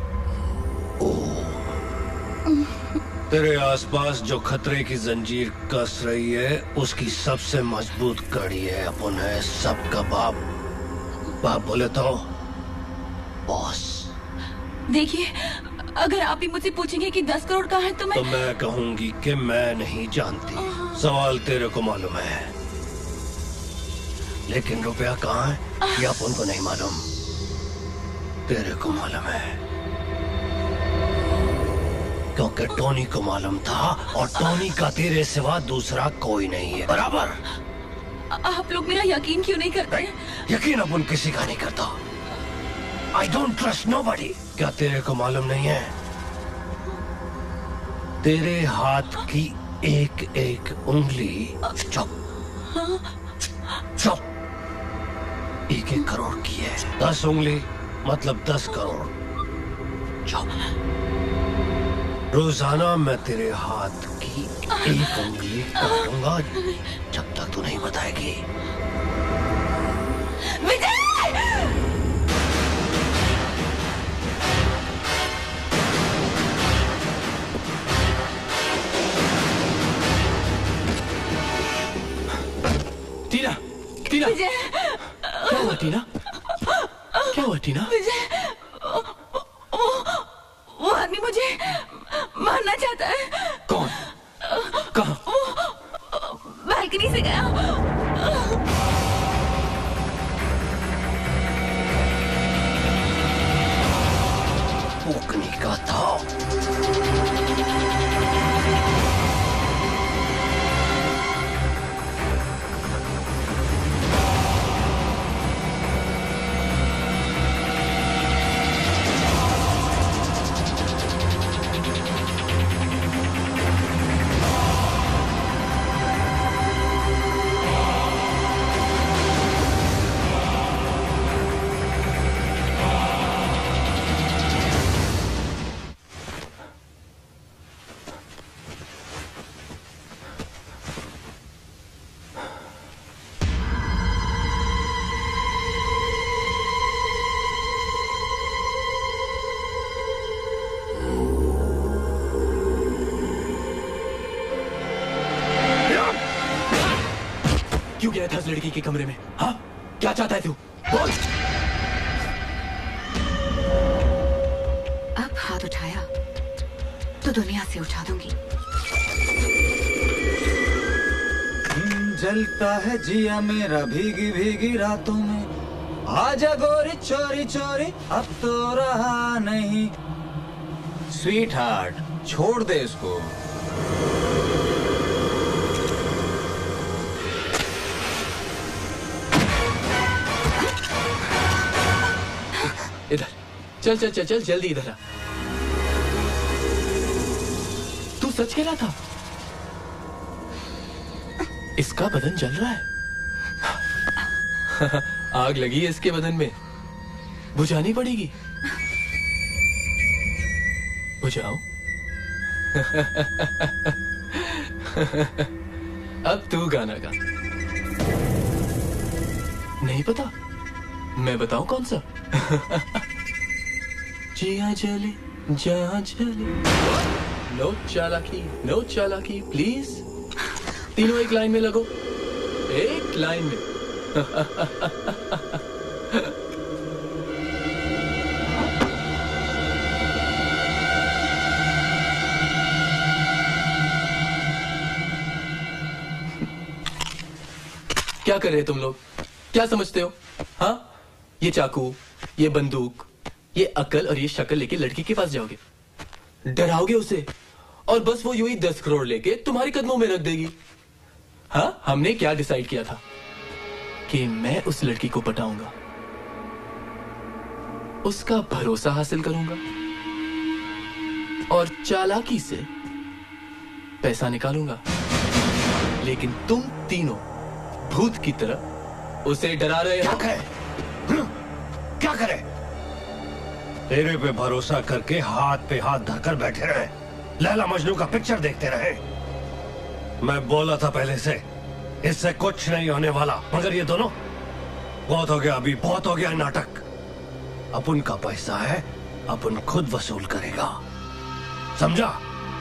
ओम। तेरे आसपास जो खतरे की जंजीर कस रही है उसकी सबसे मजबूत कड़ी है अपन है सबका बाप। बाप बोले तो बॉस। देखिए, अगर आप ही मुझसे पूछेंगे कि दस करोड़ कहाँ है तो मैं तो मैं कहूंगी कि मैं नहीं जानती। सवाल तेरे को मालूम है, लेकिन रुपया कहाँ है ये अपन को नहीं मालूम। तेरे को मालूम है क्योंकि टोनी को मालूम था, और टोनी का तेरे सिवा दूसरा कोई नहीं है। बराबर? आप लोग मेरा यकीन क्यों नहीं करते? यकीन अपन किसी का नहीं करता। I don't trust nobody. क्या तेरे को मालूम नहीं है तेरे हाथ की एक एक उंगली चुप चुप एक एक करोड़ की है। दस उंगली मतलब दस करोड़। चुप। रोजाना मैं तेरे हाथ की एक उंगली काटूंगा जब तक तू नहीं बताएगी। विजय! टीना, टीना, क्या हुआ टीना? क्या हुआ टीना? विजय, वो वो आदमी मुझे मारना चाहता है। कौन? कहाँ? वो बालकनी से गया। फूकने का था। क्यों गया था उस लड़की के कमरे में? हाँ, क्या चाहता है तू? बोल। अब हाथ उठाया तो दुनिया से उठा दूंगी। जलता है जिया मेरा भीगी भीगी रातों में, आजा गोरी चोरी चोरी अब तो रहा नहीं। स्वीट हार्ट, छोड़ दे इसको। इधर चल चल चल चल जल्दी इधर आ। तू सच कह रहा था? इसका बदन जल रहा है। आग लगी है इसके बदन में, बुझानी पड़ेगी। बुझाओ। अब तू गाना गा। नहीं पता? मैं बताऊं कौन सा? जिया जले जहाँ जले। नो चालाकी, नो चालाकी प्लीज। तीनों एक लाइन में लगो, एक लाइन में। क्या कर रहे तुम लोग? क्या समझते हो? हाँ, ये चाकू, ये बंदूक, ये अकल और ये शक्ल लेके लड़की के पास जाओगे, डराओगे उसे, और बस वो यूं ही दस करोड़ लेके तुम्हारे कदमों में रख देगी। हाँ, हमने क्या डिसाइड किया था कि मैं उस लड़की को पटाऊंगा। उसका भरोसा हासिल करूंगा और चालाकी से पैसा निकालूंगा। लेकिन तुम तीनों भूत की तरह उसे डरा रहे हो। क्या करे? क्या करे? तेरे पे भरोसा करके हाथ पे हाथ धरकर बैठे रहे, लैला मजनू का पिक्चर देखते रहे। मैं बोला था पहले से इससे कुछ नहीं होने वाला, मगर ये दोनों बहुत हो गया, अभी बहुत हो गया नाटक। अपन का पैसा है, अपन खुद वसूल करेगा, समझा?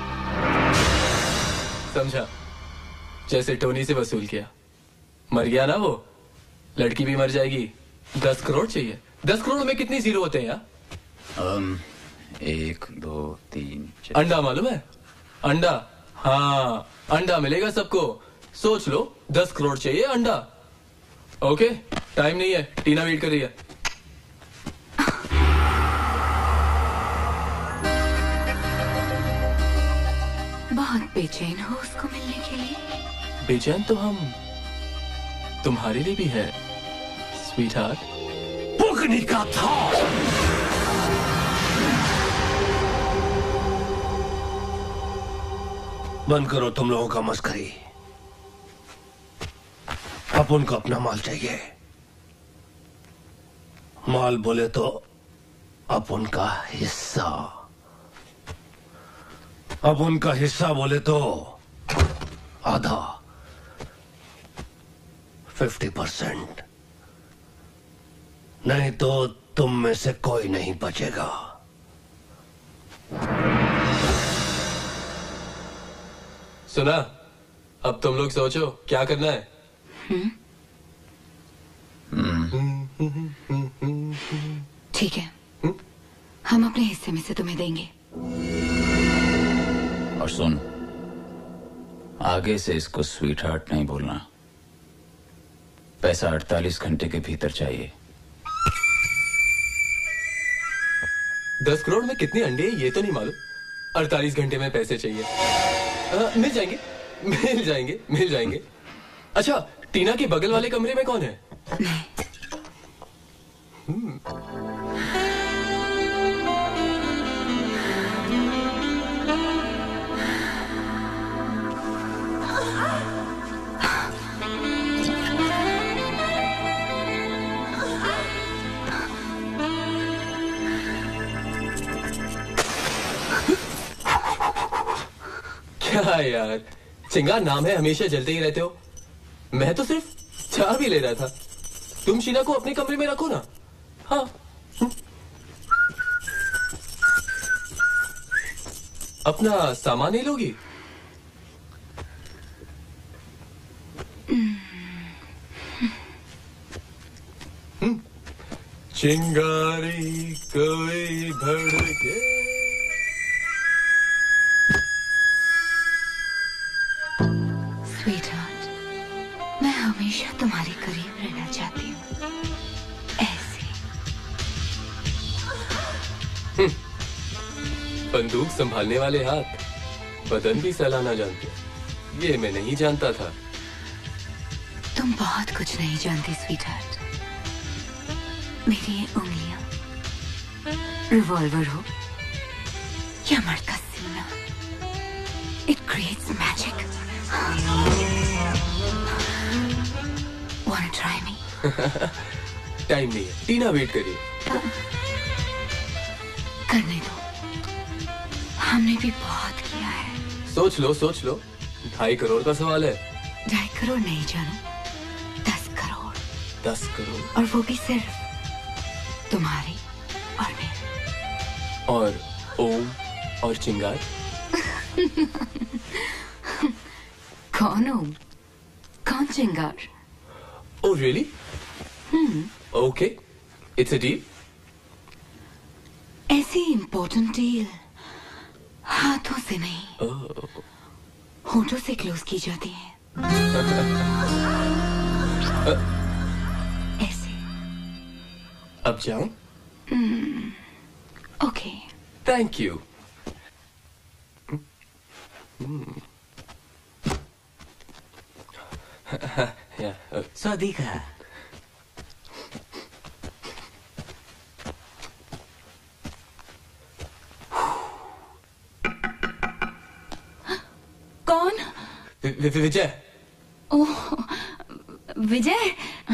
समझा। जैसे टोनी से वसूल किया। मर गया ना वो, लड़की भी मर जाएगी। दस करोड़ चाहिए। दस करोड़ में कितनी जीरो होते हैं यार? um, एक दो तीन चार। अंडा मालूम है? अंडा, हाँ अंडा मिलेगा सबको। सोच लो, दस करोड़ चाहिए अंडा। ओके, टाइम नहीं है, टीना वेट कर रही है। बहुत बेचैन हो उसको मिलने के लिए? बेचैन तो हम तुम्हारे लिए भी है स्वीट हार्ट। पुगनी का था। बंद करो तुम लोगों का मस्करी। अपन को अपना माल चाहिए। माल बोले तो अपन का हिस्सा। अपन का हिस्सा बोले तो आधा, फिफ्टी परसेंट। नहीं तो तुम में से कोई नहीं बचेगा। सुना? अब तुम लोग सोचो क्या करना है। ठीक है, हम अपने हिस्से में से तुम्हें देंगे। और सुन, आगे से इसको स्वीट हार्ट नहीं बोलना। पैसा अड़तालीस घंटे के भीतर चाहिए। दस करोड़ में कितने अंडे हैं ये तो नहीं मालूम। अड़तालीस घंटे में पैसे चाहिए। आ, मिल जाएंगे, मिल जाएंगे, मिल जाएंगे। अच्छा, टीना के बगल वाले कमरे में कौन है? हम्म। क्या यार, चिंगार नाम है, हमेशा जलते ही रहते हो। मैं तो सिर्फ चाय भी ले रहा था। तुम शीना को अपने कमरे में रखो ना। हाँ, अपना सामान नहीं लोगी? चिंगारी कोई भड़के। स्वीटहार्ट, मैं हमेशा तुम्हारे करीब रहना चाहती हूँ, ऐसे। बंदूक संभालने वाले हाथ बदन भी सहलाना जानते। ये मैं नहीं जानता था। तुम बहुत कुछ नहीं जानती स्वीटहार्ट। मेरी ये उंगलियां रिवॉल्वर हो या मर्द का सीना, it creates magic. Want try me? Time नहीं है, टीना वेट करिए। करने दो, हमने भी बहुत किया है। सोच लो, सोच लो, ढाई करोड़ का सवाल है। ढाई करोड़ नहीं जानू, दस करोड़। दस करोड़? और वो भी सिर्फ तुम्हारी और मेरी। और ओम और चिंगार? कौन ओम, कौन चिंगार? Oh really? हम्म, Okay, it's a deal. ऐसी इम्पोर्टेंट डील हाथों से नहीं, Oh. होठों से क्लोज की जाती है। ऐसे। अब जाऊं? हम्म, okay. Thank you. Hmm. Yeah. Uh, สวัสดีค่ะ वि- वि- विजय। ओह विजय।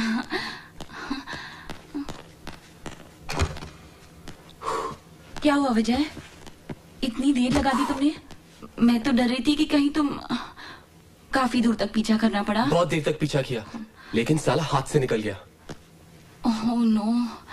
क्या हुआ विजय? इतनी देर लगा दी तुमने। मैं तो डर रही थी कि कहीं तुम काफी दूर तक पीछा करना पड़ा। बहुत देर तक पीछा किया लेकिन साला हाथ से निकल गया। Oh no.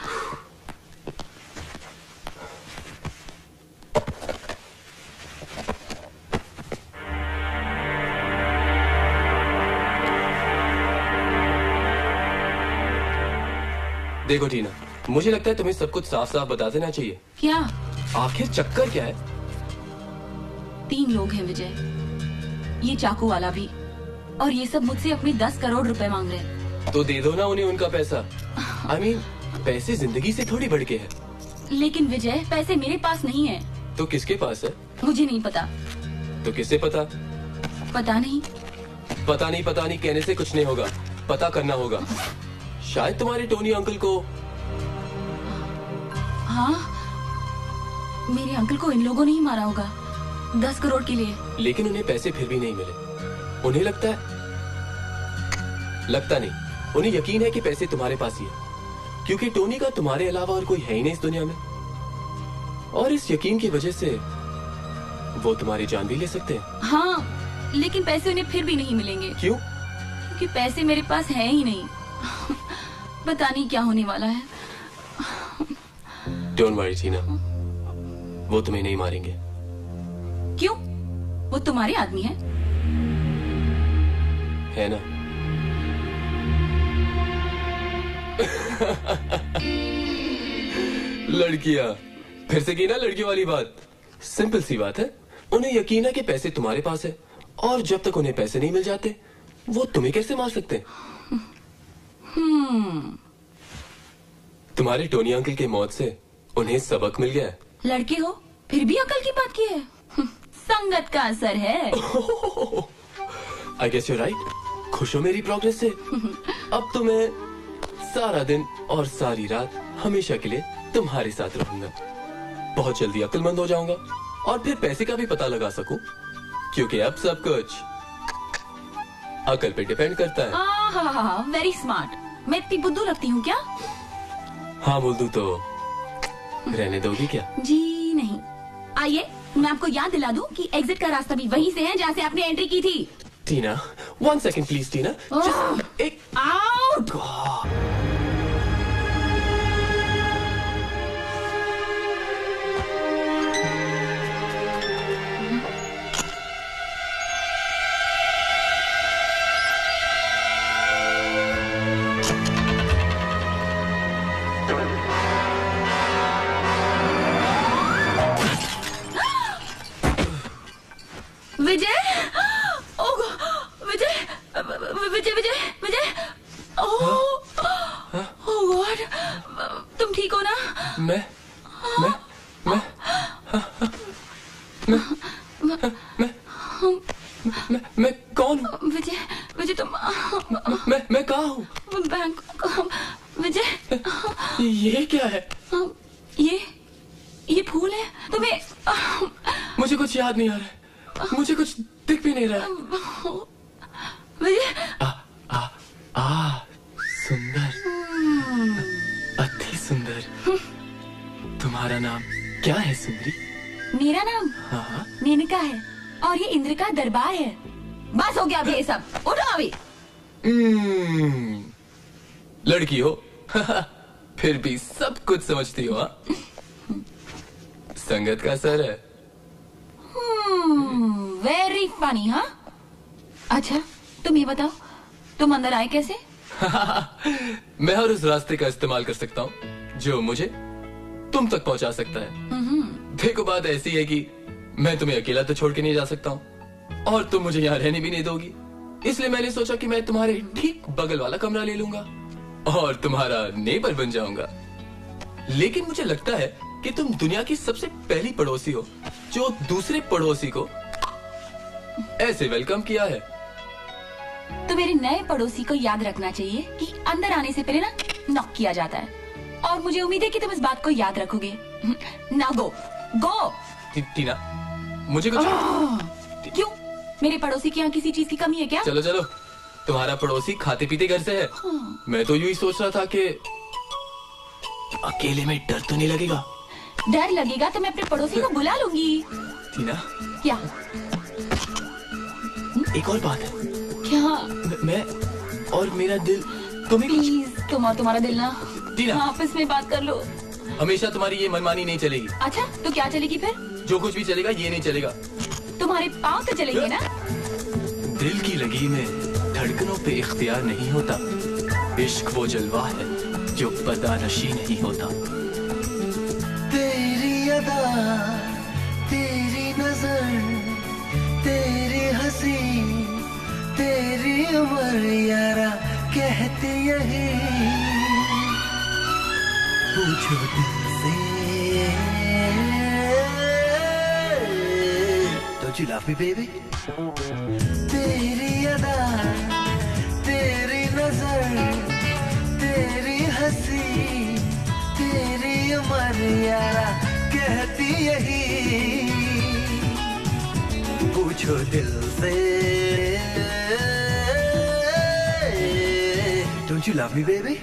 देखो टीना, मुझे लगता है तुम्हें सब कुछ साफ साफ बता देना चाहिए। क्या? आखिर चक्कर क्या है? तीन लोग हैं विजय, ये चाकू वाला भी, और ये सब मुझसे अपने दस करोड़ रुपए मांग रहे हैं। तो दे दो ना उन्हें उनका पैसा। आई I मीन mean, पैसे जिंदगी से थोड़ी बढ़ के है। लेकिन विजय पैसे मेरे पास नहीं है। तो किसके पास है? मुझे नहीं पता। तो किसे पता? पता नहीं। पता नहीं पता नहीं कहने से कुछ नहीं होगा, पता करना होगा। शायद तुम्हारे टोनी अंकल को। हाँ, मेरे अंकल को इन लोगों ने ही मारा होगा दस करोड़ के लिए। लेकिन उन्हें पैसे फिर भी नहीं मिले। उन्हें लगता है, लगता नहीं, उन्हें यकीन है कि पैसे तुम्हारे पास ही है, क्योंकि टोनी का तुम्हारे अलावा और कोई है ही नहीं इस दुनिया में। और इस यकीन की वजह से वो तुम्हारी जान भी ले सकते हैं। हाँ, लेकिन पैसे उन्हें फिर भी नहीं मिलेंगे। क्यों? क्योंकि पैसे मेरे पास है ही नहीं। पता नहीं क्या होने वाला है। डोंट वरी टीना, वो तुम्हें नहीं मारेंगे। क्यों? वो तुम्हारे आदमी है। है ना? लड़कियां, फिर से की ना लड़की वाली बात। सिंपल सी बात है, उन्हें यकीन है कि पैसे तुम्हारे पास है, और जब तक उन्हें पैसे नहीं मिल जाते वो तुम्हें कैसे मार सकते? हम्म। तुम्हारे टोनी अंकल के मौत से उन्हें सबक मिल गया है। लड़के हो फिर भी अकल की बात की है। संगत का असर है। I guess you right. खुश हो मेरी प्रोग्रेस से? अब तो मैं सारा दिन और सारी रात हमेशा के लिए तुम्हारे साथ रहूंगा। बहुत जल्दी अक्लमंद हो जाऊंगा और फिर पैसे का भी पता लगा सकूं, क्योंकि अब सब कुछ अकल पे डिपेंड करता है। आहा, वेरी स्मार्ट। मैं इतनी बुद्धू लगती हूँ क्या? हाँ बोल दूं तो रहने दोगी क्या? जी नहीं। आइए मैं आपको याद दिला दूं कि एग्जिट का रास्ता भी वहीं से है जहाँ से आपने एंट्री की थी। Tina, one second please Tina. Just एक out. Vijay, oh Vijay, Vijay Vijay Vijay, oh oh god, तुम ठीक हो ना? मैं मैं मैं मैं मैं मैं मैं कौन हूँ? विजय विजय तुम मैं मैं कहाँ हूँ? बैंक। विजय ये क्या है? ये ये फूल है। तुम्हें मुझे कुछ याद नहीं आ रहा है, मुझे कुछ दिख भी नहीं रहा है। विजय आ आ आ सुंदर, अति सुंदर। तुम्हारा नाम क्या है सुंदरी? मेरा नाम हाँ मेनका है और ये इंद्र का दरबार है। बस हो गया अभी ये सब, उठो अभी। हम्म, लड़की हो फिर भी सब कुछ समझती हो। हाँ? संगत का असर है। Very funny. हाँ अच्छा तुम ये बताओ, तुम अंदर आए कैसे? मैं हर उस रास्ते का इस्तेमाल कर सकता हूँ जो मुझे तुम तक पहुँचा सकता है। देखो बात ऐसी है कि मैं तुम्हें अकेला तो छोड़ के नहीं जा सकता हूँ, और तुम मुझे यहाँ रहने भी नहीं दोगी। इसलिए मैंने सोचा कि मैं तुम्हारे ठीक बगल वाला कमरा ले लूंगा और तुम्हारा नेबर बन जाऊंगा। लेकिन मुझे लगता है कि तुम दुनिया की सबसे पहली पड़ोसी हो जो दूसरे पड़ोसी को ऐसे वेलकम किया है। तो मेरे नए पड़ोसी को याद रखना चाहिए कि अंदर आने से पहले ना नॉक किया जाता है, और मुझे उम्मीद है कि तुम इस बात को याद रखोगे। नाउ गो गो। टी, टीना मुझे कुछ क्यों मेरे पड़ोसी के यहाँ किसी चीज की कमी है क्या? चलो चलो, तुम्हारा पड़ोसी खाते पीते घर से है। हाँ। मैं तो यूं ही सोच रहा था कि अकेले में डर तो नहीं लगेगा। डर लगेगा तो मैं अपने पड़ोसी को बुला लूंगी। टीना, क्या? एक और बात है। क्या? मैं और मेरा दिल तुम्हें प्लीज, तुम और तुम्हारा दिल ना टीना आपस में बात कर लो। हमेशा तुम्हारी ये मनमानी नहीं चलेगी। अच्छा, तो क्या चलेगी फिर? जो कुछ भी चलेगा ये नहीं चलेगा। तुम्हारे पाँव तो चलेंगे ना? दिल की लगी में धड़कनों पे इख्तियार नहीं होता। इश्क वो जलवा है जो पदानशी नहीं होता। तेरी अदा, तेरी नजर, तेरी हंसी, तेरी उम्र यारा कहती यही। पूछो दिल से, Don't you love me baby? तेरी अदा, तेरी नजर, तेरी हंसी, तेरी उम्र यारा कहती यही। पूछो दिल से, Don't you love me baby?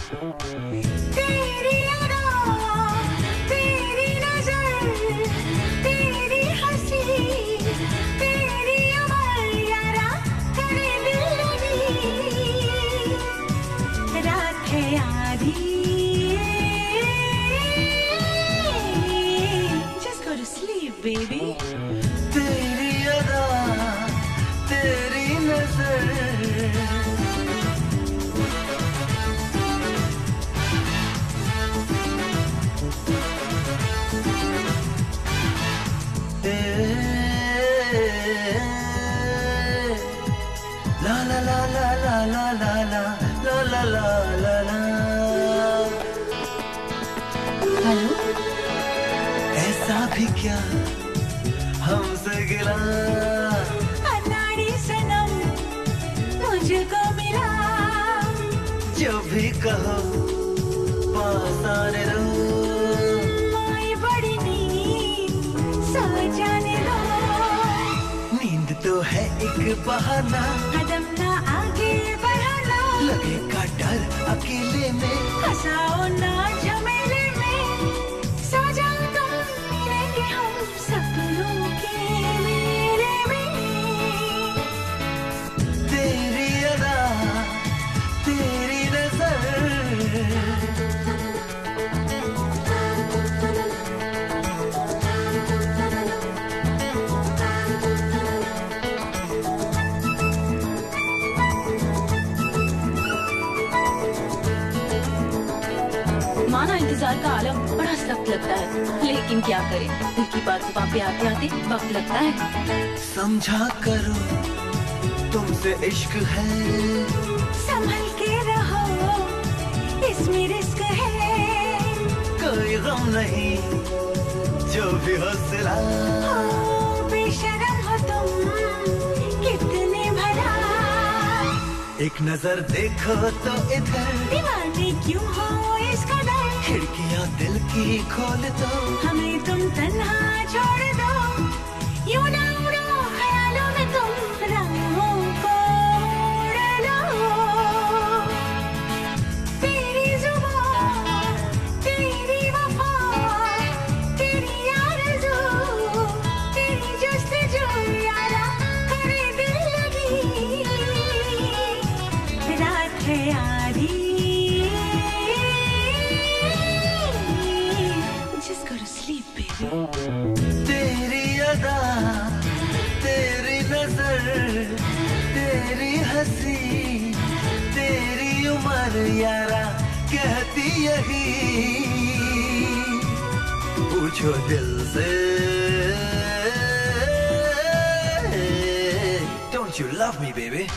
तेरी अदा, तेरी नजर, तेरी हंसी, तेरी उम्र यारा करे दिल लगी। रात है आधी, just go to sleep baby। तेरी अदा, तेरी नजर, la la la la la la la la la la la la la। Hello, ऐसा भी क्या हमसे गिला, अनाड़ी सनम मुझको मिला। जो भी कहो पास आने दो। माई बड़ी नींद सो जाने दो। नींद तो है एक बहाना, कदम ना आगे बढ़ाना। लगेगा डर अकेले में, हंसाओ ना झमेले में। सो जाओ तुम, मिलेंगे हम सपनों के मेले में। तेरी अदा, तेरी नजर, माना इंतजार का आलम बड़ा सख्त लगता है, लेकिन क्या करे, दिल की बात जुबान पे आते आते वक्त लगता है। समझा करो तुमसे इश्क है, संभल के रहो इसमें रिस्क है। कोई गम नहीं जो भी हो सिला। हो बेशरम हो तुम कितने भला। एक नजर देखो तो इधर, दीवाने क्यों हो इस कदर। खिड़कियां दिल की खोल दो, हमें तुम तन्हा छोड़ दो। यूं ना उड़ो ख्यालों में तुम, राहों को उड़ा लो। तेरी जुबान, तेरी वफा, तेरी आरज़ू, तेरी जस्तजू यारा करे दिल लगी। रात है आधी, just go to sleep baby। तेरी अदा, तेरी नजर, तेरी हंसी, तेरी उम्र यारा कहती यही। पूछो दिल से, Don't you love me baby?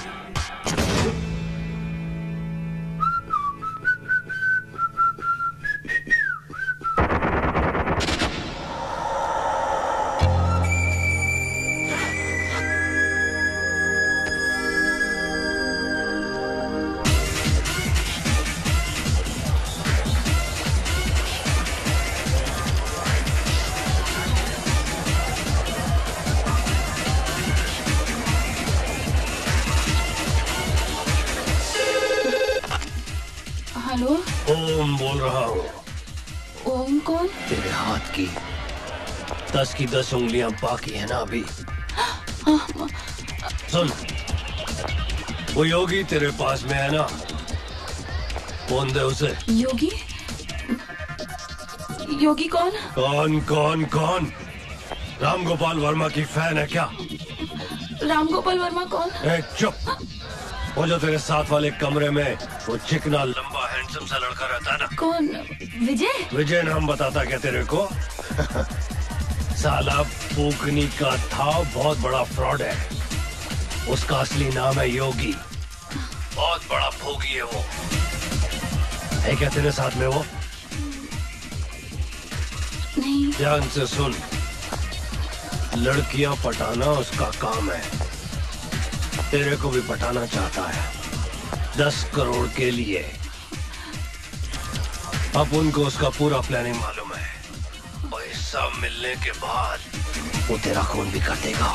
तुम कौन? तेरे हाथ की दस की दस उंगलियां बाकी है ना अभी। सुन, वो योगी तेरे पास में है ना, फोन दे उसे। योगी? योगी कौन? कौन कौन कौन? राम गोपाल वर्मा की फैन है क्या? राम गोपाल वर्मा कौन? ए, चुप। वो जो तेरे साथ वाले कमरे में वो चिकना लंबा हैंडसम सा लड़का रहता है ना। कौन? विजय? विजय नाम बताता क्या तेरे को? साला फूकनी का था, बहुत बड़ा फ्रॉड है। उसका असली नाम है योगी। बहुत बड़ा भोगी है वो। है क्या तेरे साथ में वो? नहीं। ध्यान से सुन, लड़कियां पटाना उसका काम है। तेरे को भी पटाना चाहता है, दस करोड़ के लिए। अब उनको उसका पूरा प्लानिंग मालूम है, और ये सब मिलने के बाद वो तेरा खून भी कर देगा।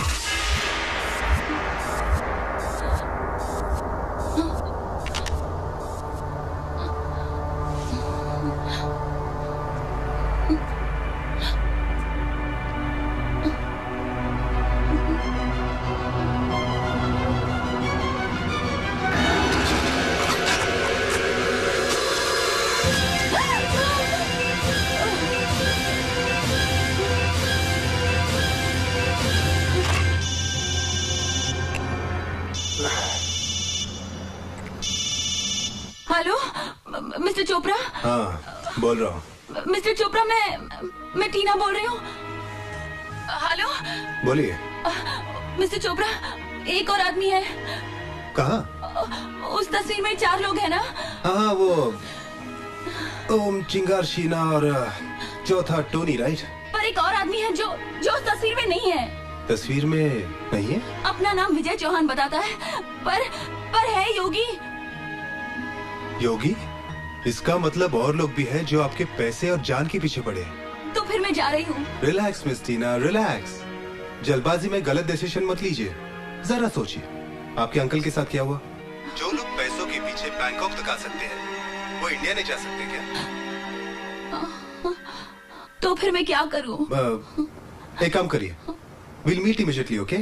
Hello, mister Chopra. हाँ, बोल रहा हूँ। मिस्टर चोपड़ा, मैं मैं टीना बोल रही हूँ। हेलो। बोलिए। मिस्टर चोपड़ा, एक और आदमी है। कहाँ? उस तस्वीर में चार लोग हैं ना? हाँ, वो ओम, चिंगार, शीना और चौथा टोनी, राइट? पर एक और आदमी है जो जो उस तस्वीर में नहीं है। तस्वीर में नहीं है? अपना नाम विजय चौहान बताता है, पर पर है योगी। योगी? इसका मतलब और लोग भी हैं जो आपके पैसे और जान के पीछे पड़े हैं। तो फिर मैं जा रही हूँ। Relax miss Tina, relax. जल्दबाजी में गलत डिसीजन मत लीजिए, जरा सोचिए। आपके अंकल के साथ क्या हुआ? जो लोग पैसों के पीछे बैंकॉक तक आ सकते हैं, वो इंडिया नहीं जा सकते क्या? तो फिर मैं क्या करूँ? एक काम करिए, विल मीट इमीडिएटली, ओके?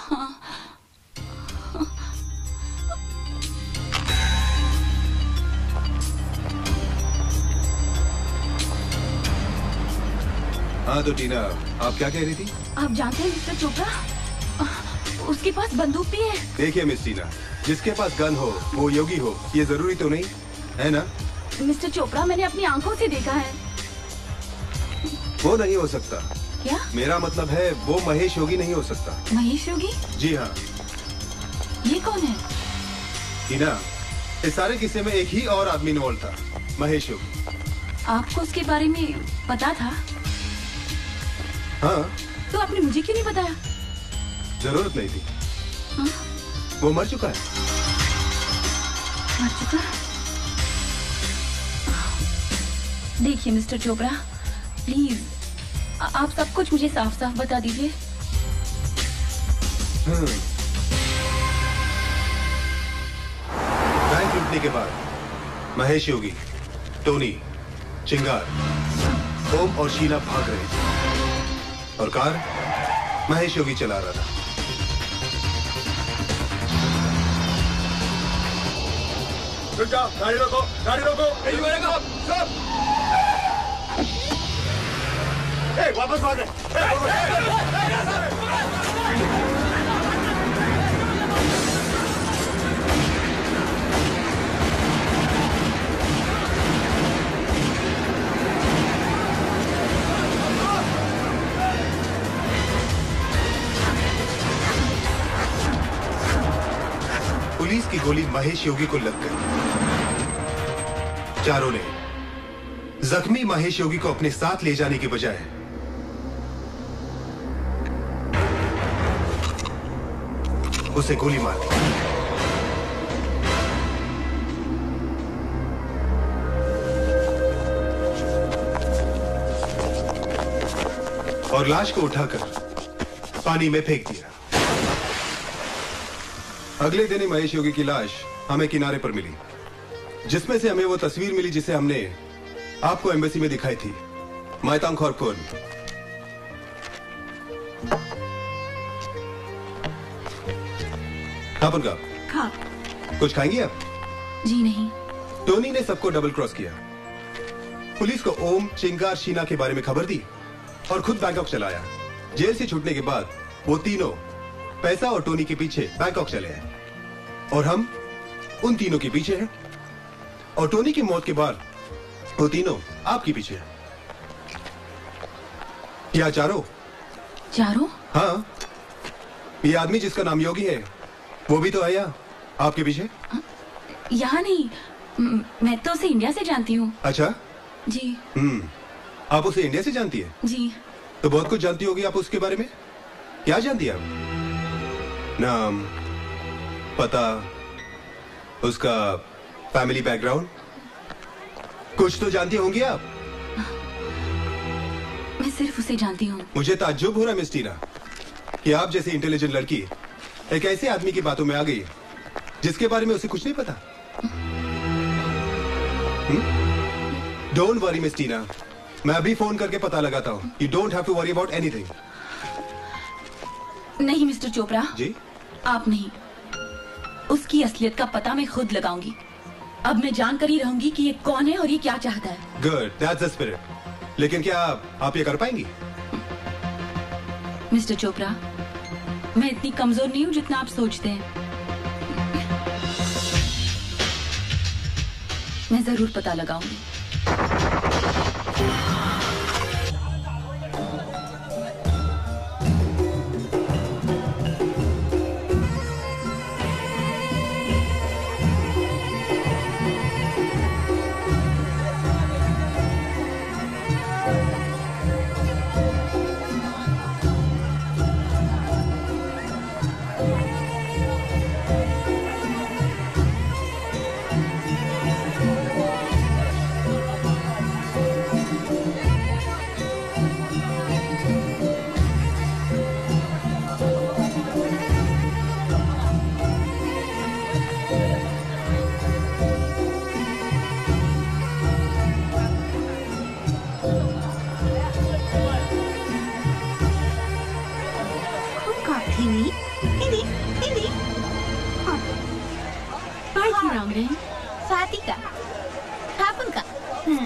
हाँ तो टीना, आप क्या कह रही थी? आप जानते हैं मिस्टर चोपड़ा, उसके पास बंदूक भी है। देखिए मिस टीना, जिसके पास गन हो वो योगी हो, ये जरूरी तो नहीं है ना? मिस्टर चोपड़ा, मैंने अपनी आंखों से देखा है। वो नहीं हो सकता। क्या? मेरा मतलब है वो महेश योगी नहीं हो सकता। महेश योगी? जी हाँ। ये कौन है? टीना, इस सारे किस्से में एक ही और आदमी इन्वॉल्व था, महेश योगी। आपको उसके बारे में पता था? हाँ। तो आपने मुझे क्यों नहीं बताया? जरूरत नहीं थी। हाँ? वो मर चुका है। मर चुका? देखिए मिस्टर चोपड़ा, प्लीज आप सब कुछ मुझे साफ साफ बता दीजिए। बैंक लूटने के बाद महेश योगी, टोनी, चिंगार, ओम और शीला भाग रहे थे और कार महेश योगी चला रहा था। रुक जाओ, गाड़ी रोको, गाड़ी रोको, सब। ए, वापस भागे। पुलिस की गोली महेश योगी को लग गई। चारों ने जख्मी महेश योगी को अपने साथ ले जाने के बजाय उसे गोली मार दी। और लाश को उठाकर पानी में फेंक दिया। अगले दिन ही महेश योगी की लाश हमें किनारे पर मिली, जिसमें से हमें वो तस्वीर मिली जिसे हमने आपको एम्बेसी में दिखाई थी। माइतांग खॉर्पुन। आप उनका खा। कुछ खाएंगी आप? जी नहीं। टोनी ने सबको डबल क्रॉस किया। पुलिस को ओम, चिंगार, शीना के बारे में खबर दी और खुद बैंकॉक चलाया। जेल से छूटने के बाद वो तीनों पैसा और टोनी के पीछे बैंकॉक चले आए और हम उन तीनों के पीछे हैं। और टोनी की मौत के बाद वो तीनों आपके पीछे हैं। क्या चारों? चारों? हाँ, ये आदमी जिसका नाम योगी है वो भी तो है यहाँ आपके पीछे। यहाँ नहीं, म- मैं तो उसे इंडिया से जानती हूँ। अच्छा जी। हम्म, आप उसे इंडिया से जानती है? जी। तो बहुत कुछ जानती होगी आप उसके बारे में। क्या जानती है आप? नाम, पता, उसका फैमिली बैकग्राउंड, कुछ तो जानती होंगी आप। मैं सिर्फ उसे जानती हूँ। मुझे ताज्जुब हो रहा है मिस टीना कि आप जैसी इंटेलिजेंट लड़की एक ऐसे आदमी की बातों में आ गई जिसके बारे में उसे कुछ नहीं पता। डोंट वरी मिस टीना, मैं अभी फोन करके पता लगाता हूँ। You don't have to worry about anything. नहीं मिस्टर चोपड़ा। जी? आप नहीं, उसकी असलियत का पता मैं खुद लगाऊंगी। अब मैं जानकर ही रहूंगी कि ये कौन है और ये क्या चाहता है। Good, that's the spirit. लेकिन क्या आप, आप ये कर पाएंगी? मिस्टर चोपड़ा, मैं इतनी कमजोर नहीं हूँ जितना आप सोचते हैं। मैं जरूर पता लगाऊंगी। Fatika. Hapon ka? Hmm.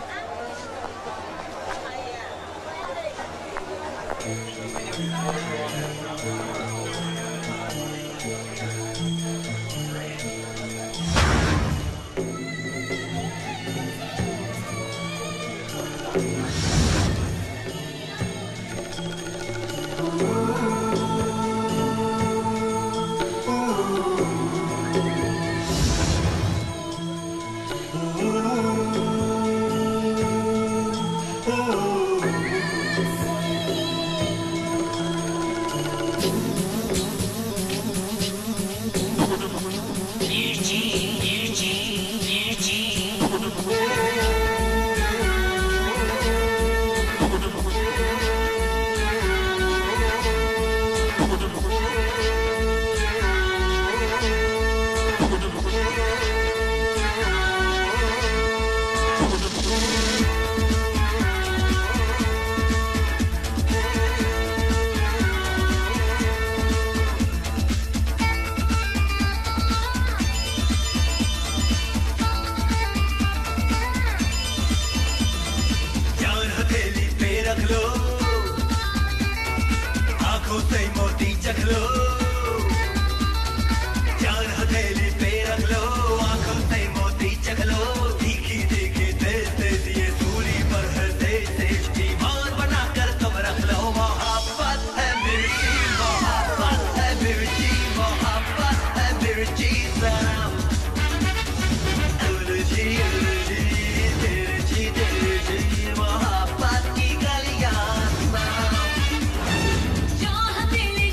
जो हथेली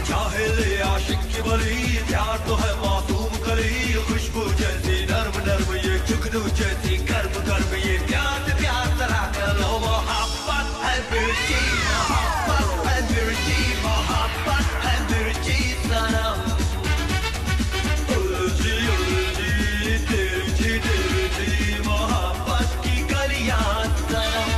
चाहे ले आशिक की बली, प्यार तो है मासूम कली, खुशबू जैसी नर्म नर्म ये जुगनू जैसी गर्म गर्म ये प्यार प्यार तरह कर लो, मोहब्बत है मिर्ची, मोहब्बत है मिर्ची, मोहब्बत है मिर्ची सनम। उलझी उलझी तिरछी तिरछी मोहब्बत की गलियां सनम।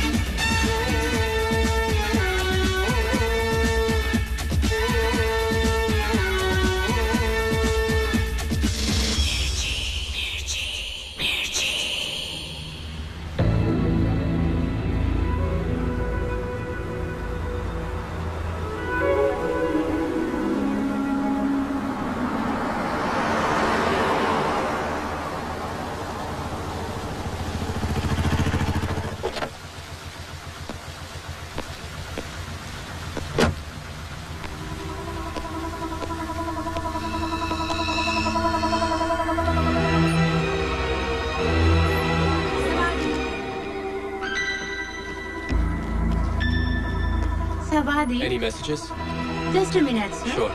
Savadi. Any messages? Just a minute, sir. Sure.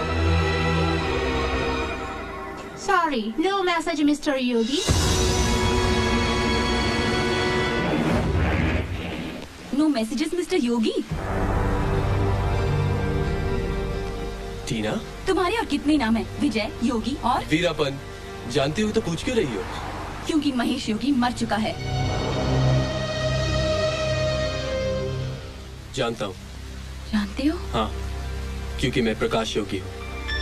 Sorry, no message, Mister Yogi. No messages, Mister Yogi. टीना, तुम्हारे और कितने नाम हैं? विजय, योगी और वीरापन। जानती हो तो पूछ क्यों रही हो? क्योंकि महेश योगी मर चुका है। जानता हूँ। जानते हो? हाँ, क्योंकि मैं प्रकाश योगी हूँ,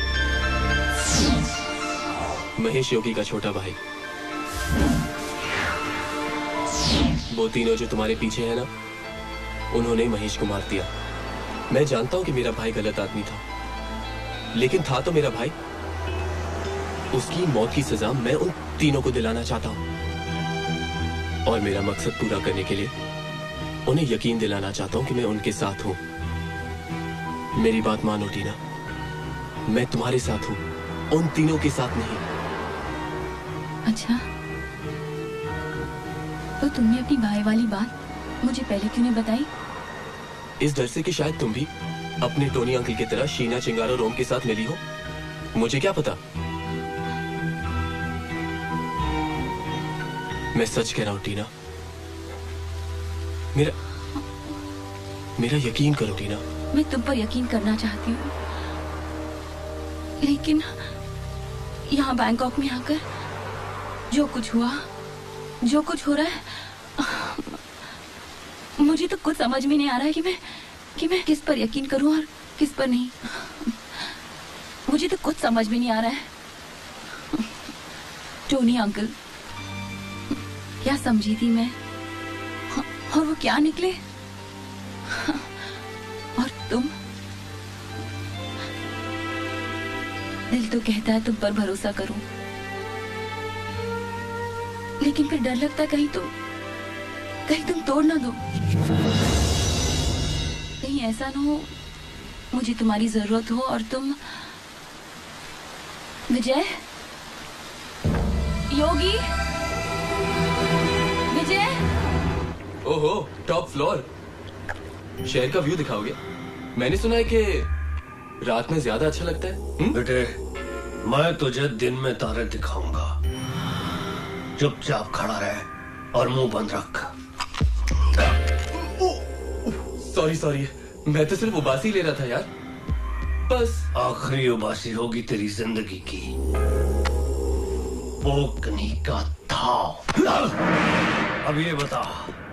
महेश योगी का छोटा भाई। वो तीनों जो तुम्हारे पीछे है ना, उन्होंने महेश को मार दिया। मैं जानता हूँ कि मेरा भाई गलत आदमी था, लेकिन था तो मेरा भाई। उसकी मौत की सजा मैं उन तीनों को दिलाना चाहता हूँ, और मेरा मकसद पूरा करने के लिए उन्हें यकीन दिलाना चाहता हूँ कि मैं उनके साथ हूँ। मेरी बात मानो टीना, मैं तुम्हारे साथ हूँ, उन तीनों के साथ नहीं। अच्छा, तो तुमने अपनी भाई वाली बात मुझे पहले क्यों नहीं बताई? इस डर से कि शायद तुम भी अपने टोनी अंकल की तरह शीना, चिंगारा, रोम के साथ मिली हो। मुझे क्या पता। मैं सच कह रहा हूँ टीना, मेरा मेरा यकीन करो टीना। मैं तुम पर यकीन करना चाहती हूँ, लेकिन यहाँ बैंकॉक में आकर जो कुछ हुआ, जो कुछ हो रहा है, मुझे तो कुछ समझ में नहीं आ रहा है कि मैं कि मैं किस पर यकीन करूँ और किस पर नहीं। मुझे तो कुछ समझ में नहीं आ रहा है। टोनी अंकल, क्या समझी थी मैं, और वो क्या निकले। और तुम, दिल तो कहता है तुम पर भरोसा करूं, लेकिन फिर डर लगता कहीं तो कहीं तुम तोड़ ना दो। कहीं ऐसा ना हो मुझे तुम्हारी जरूरत हो और तुम। विजय, योगी, विजय। ओहो, टॉप फ्लोर, शहर का व्यू दिखाओगे? मैंने सुना है कि रात में ज्यादा अच्छा लगता है। बेटे, मैं तुझे दिन में तारे दिखाऊंगा। चुपचाप खड़ा रह और मुंह बंद रख। सॉरी सॉरी, मैं तो सिर्फ उबासी ले रहा था यार, बस। आखिरी उबासी होगी तेरी जिंदगी की, पोकनी का थाव। अब ये बता,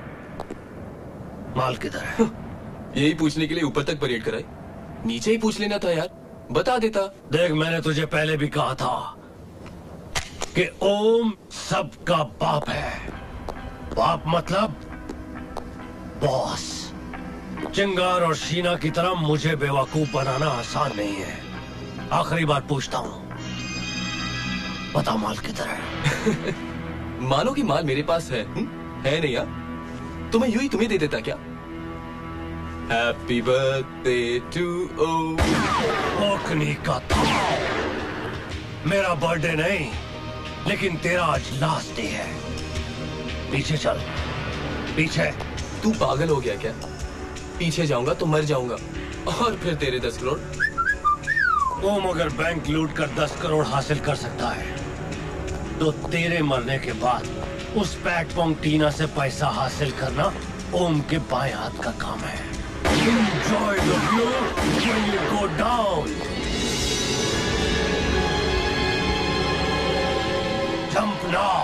माल किधर है? यही पूछने के लिए ऊपर तक परेड कराई, नीचे ही पूछ लेना था यार, बता देता। देख, मैंने तुझे पहले भी कहा था कि ओम सबका बाप है। बाप मतलब बॉस। चिंगार और शीना की तरह मुझे बेवकूफ बनाना आसान नहीं है। आखिरी बार पूछता हूँ, बता माल किधर है? मानो कि माल मेरे पास है, हुँ? है नहीं यार, तो मैं यूं ही तुम्हें दे देता क्या? Happy birthday to Om. ओकनी का था। मेरा बर्थडे नहीं, लेकिन तेरा आज लास्ट डे है। पीछे चल, पीछे। तू पागल हो गया क्या? पीछे जाऊंगा तो मर जाऊंगा, और फिर तेरे दस करोड़ ओम अगर बैंक लूट कर दस करोड़ हासिल कर सकता है तो तेरे मरने के बाद उस पैटपोंग टीना से पैसा हासिल करना ओम के बाएं हाथ का काम है। Enjoy the view when you go down. Jump now.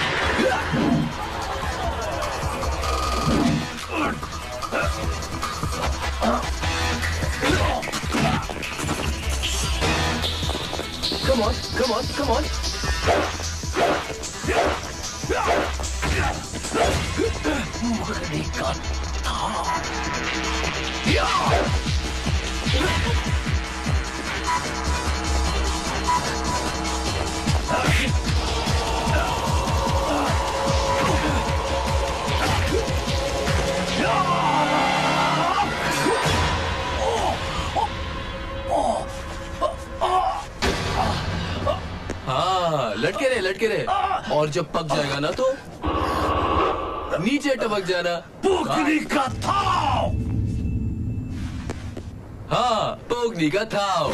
Come on, come on, come on. मरने का हाँ, लटके रहे लटके रहे और जब पक जाएगा ना तो नीचे टपक जाना। पोगनी का थाव। हाँ, पोगनी का थाव।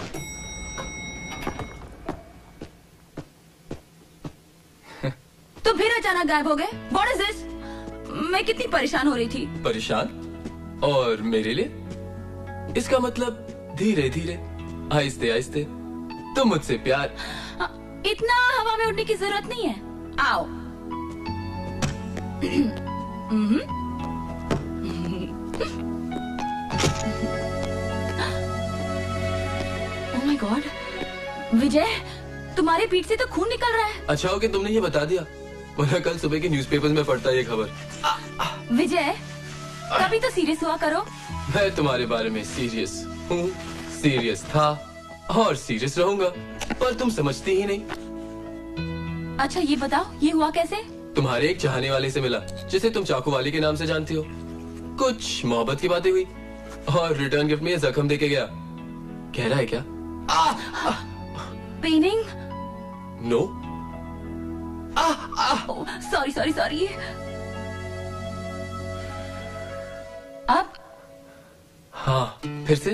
तो फिर अचानक गायब हो गए। What is this? मैं कितनी परेशान हो रही थी। परेशान? और मेरे लिए? इसका मतलब धीरे धीरे, आहिस्ते आहिस्ते तुम मुझसे प्यार। इतना हवा में उड़ने की जरूरत नहीं है। आओ। ओह माय गॉड, विजय, तुम्हारे पीठ से तो खून निकल रहा है। अच्छा हो कि तुमने ये बता दिया, वरना कल सुबह के न्यूज़पेपर्स में पढ़ता ये खबर। विजय, कभी तो सीरियस हुआ करो। मैं तुम्हारे बारे में सीरियस हूँ, सीरियस था और सीरियस रहूंगा, पर तुम समझती ही नहीं। अच्छा ये बताओ, ये हुआ कैसे? तुम्हारे एक चाहने वाले से मिला, जिसे तुम चाकू वाले के नाम से जानती हो। कुछ मोहब्बत की बातें हुई और रिटर्न गिफ्ट में जख्म देके गया। कह रहा है क्या? पेनिंग? नो। Sorry sorry sorry. अब? हाँ, फिर से?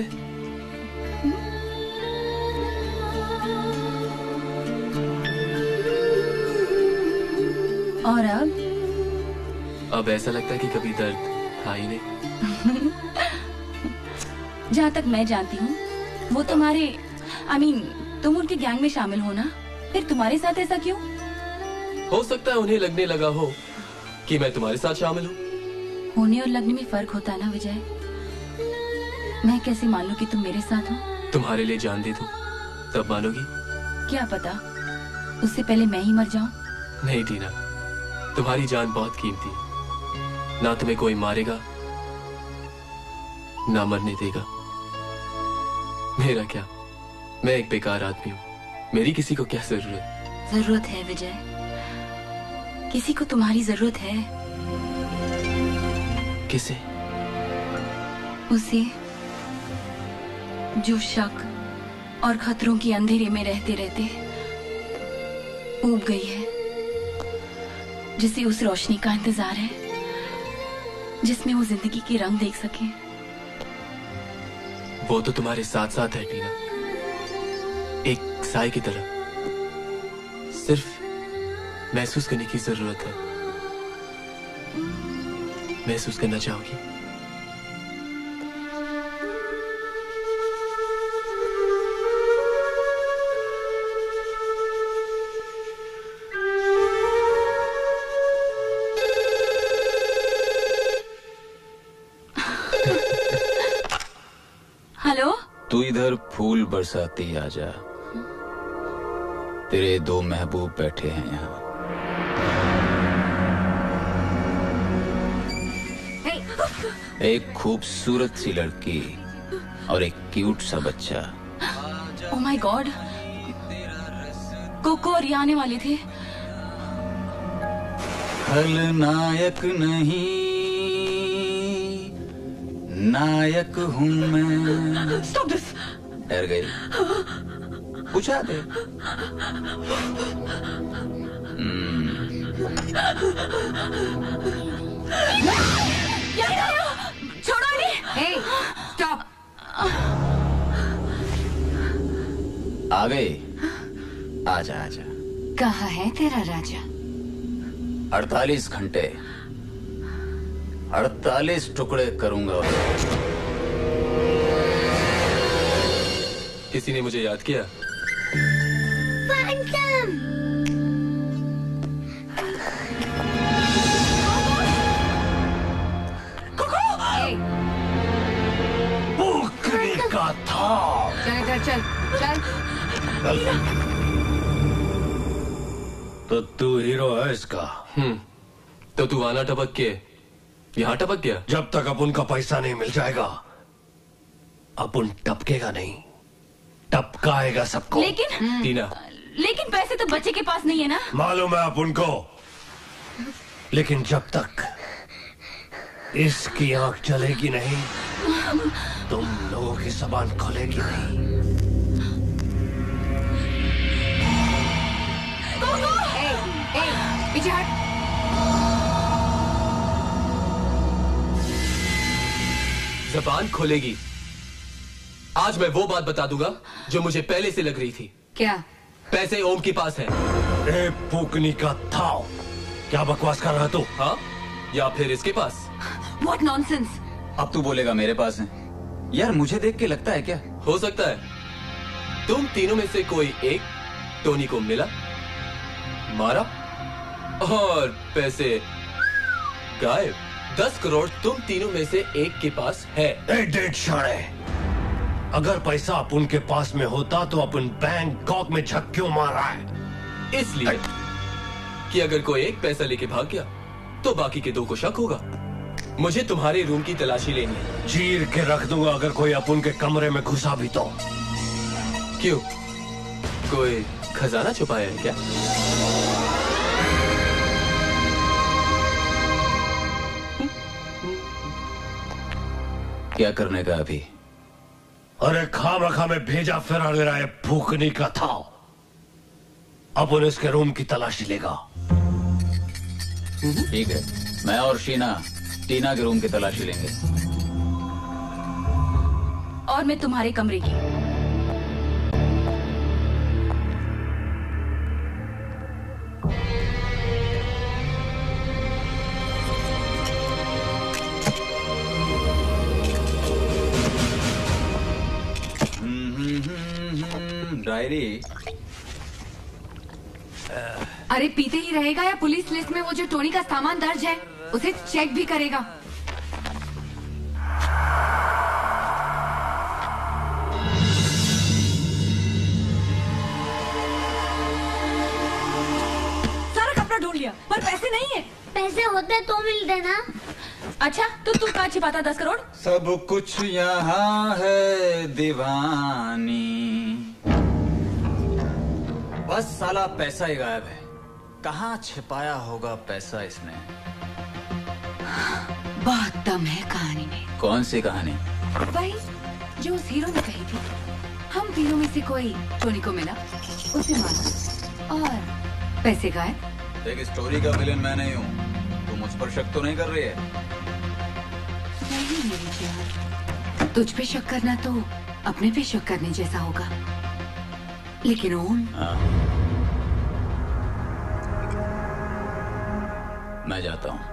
और अब? अब ऐसा लगता है कि कभी दर्द था ही नहीं। जहाँ तक मैं जानती हूँ, वो तुम्हारे आई मीन तुम उनके गैंग में शामिल हो ना, फिर तुम्हारे साथ ऐसा क्यों? हो सकता है उन्हें लगने लगा हो कि मैं तुम्हारे साथ शामिल हूँ। होने और लगने में फर्क होता है ना विजय। मैं कैसे मान लूं कि तुम मेरे साथ हो? तुम्हारे लिए जान दे दूं, तब मानोगी? क्या पता, उससे पहले मैं ही मर जाऊं। नहीं टीना, तुम्हारी जान बहुत कीमती है। ना तुम्हें कोई मारेगा, ना मरने देगा। मेरा क्या, मैं एक बेकार आदमी हूँ, मेरी किसी को क्या जरूरत? जरूरत है विजय, किसी को तुम्हारी जरूरत है। किसे? उसे जो शक और खतरों के अंधेरे में रहते रहते ऊब गई है, जिसे उस रोशनी का इंतजार है जिसमें वो जिंदगी के रंग देख सके। वो तो तुम्हारे साथ साथ है टीना, एक साए की तरह। सिर्फ महसूस करने की जरूरत है। महसूस करना चाहोगी? हेलो? तू इधर फूल बरसाती आजा, तेरे दो महबूब बैठे हैं यहाँ। एक खूबसूरत सी लड़की और एक क्यूट सा बच्चा। ओह माय गॉड, कोको और रिया आने वाले थे। खलनायक नहीं, नायक हूँ मैं। Stop this! डर गई? पूछा दे। छोड़ो इन्हें! Hey, stop! आ गई? आजा आजा। कहाँ है तेरा राजा? अड़तालीस घंटे अड़तालीस टुकड़े करूंगा। किसी ने मुझे याद किया? फैंटम! भूखने का था। चल चल चल चल। तो तू हीरो है इसका? हम्म। तो तू आना टपक के यहाँ टपक गया? जब तक अपन का पैसा नहीं मिल जाएगा अपन टपकेगा नहीं, टपकाएगा सबको। लेकिन टीना, लेकिन पैसे तो बच्चे के पास नहीं है ना? मालूम है अपन को, लेकिन जब तक इसकी आंख चलेगी नहीं तुम लोगों की जबान खोलेगी नहीं। ए, ए, पीछे हट। जबान खोलेगी। आज मैं वो बात बता दूंगा जो मुझे पहले से लग रही थी। क्या? पैसे ओम के पास हैं। ए फूकनी का थाव, क्या बकवास कर रहा तू? हाँ, या फिर इसके पास? What nonsense! अब तू बोलेगा मेरे पास है? यार मुझे देख के लगता है क्या? हो सकता है। तुम तीनों में से कोई एक टोनी को मिला, मारा और पैसे गायब। दस करोड़ तुम तीनों में से एक के पास है। ए डेढ़ शाणे, अगर पैसा अपन के पास में होता तो अपन बैंकॉक में झक क्यों मार रहा है? इसलिए कि अगर कोई एक पैसा लेके भाग गया तो बाकी के दो को शक होगा। मुझे तुम्हारे रूम की तलाशी लेनी है। चीर के रख दूंगा अगर कोई अपन के कमरे में घुसा भी तो। क्यों, कोई खजाना छुपाया है क्या? क्या करने का अभी? अरे खाम रखा में भेजा फिरा ले रहा है भूखनी का था। अपन इसके रूम की तलाशी लेगा। ठीक है, मैं और शीना टीना के रूम की तलाशी लेंगे। और मैं तुम्हारे कमरे की। डायरी। अरे पीते ही रहेगा या पुलिस लिस्ट में वो जो टोनी का सामान दर्ज है उसे चेक भी करेगा? सारा कपड़ा ढूंढ लिया पर पैसे नहीं है। पैसे होते तो मिलते ना। अच्छा तो तू कहाँ छिपाता दस करोड़? सब कुछ यहाँ है दीवानी। बस साला पैसा ही गायब है। कहाँ छिपाया होगा पैसा इसने? बहुत दम है कहानी में। कौन सी कहानी? वही जो उस हीरो ने कही थी। हम तीनों में से कोई टोनी को मिला, उसे मारा और पैसे गायब। देख, स्टोरी का विलेन मैं नहीं हूँ। तू मुझ पर शक तो नहीं कर रही है? नहीं मेरी जान, तुझ पे शक करना तो अपने पे शक करने जैसा होगा। लेकिन ओम, मैं जाता हूँ।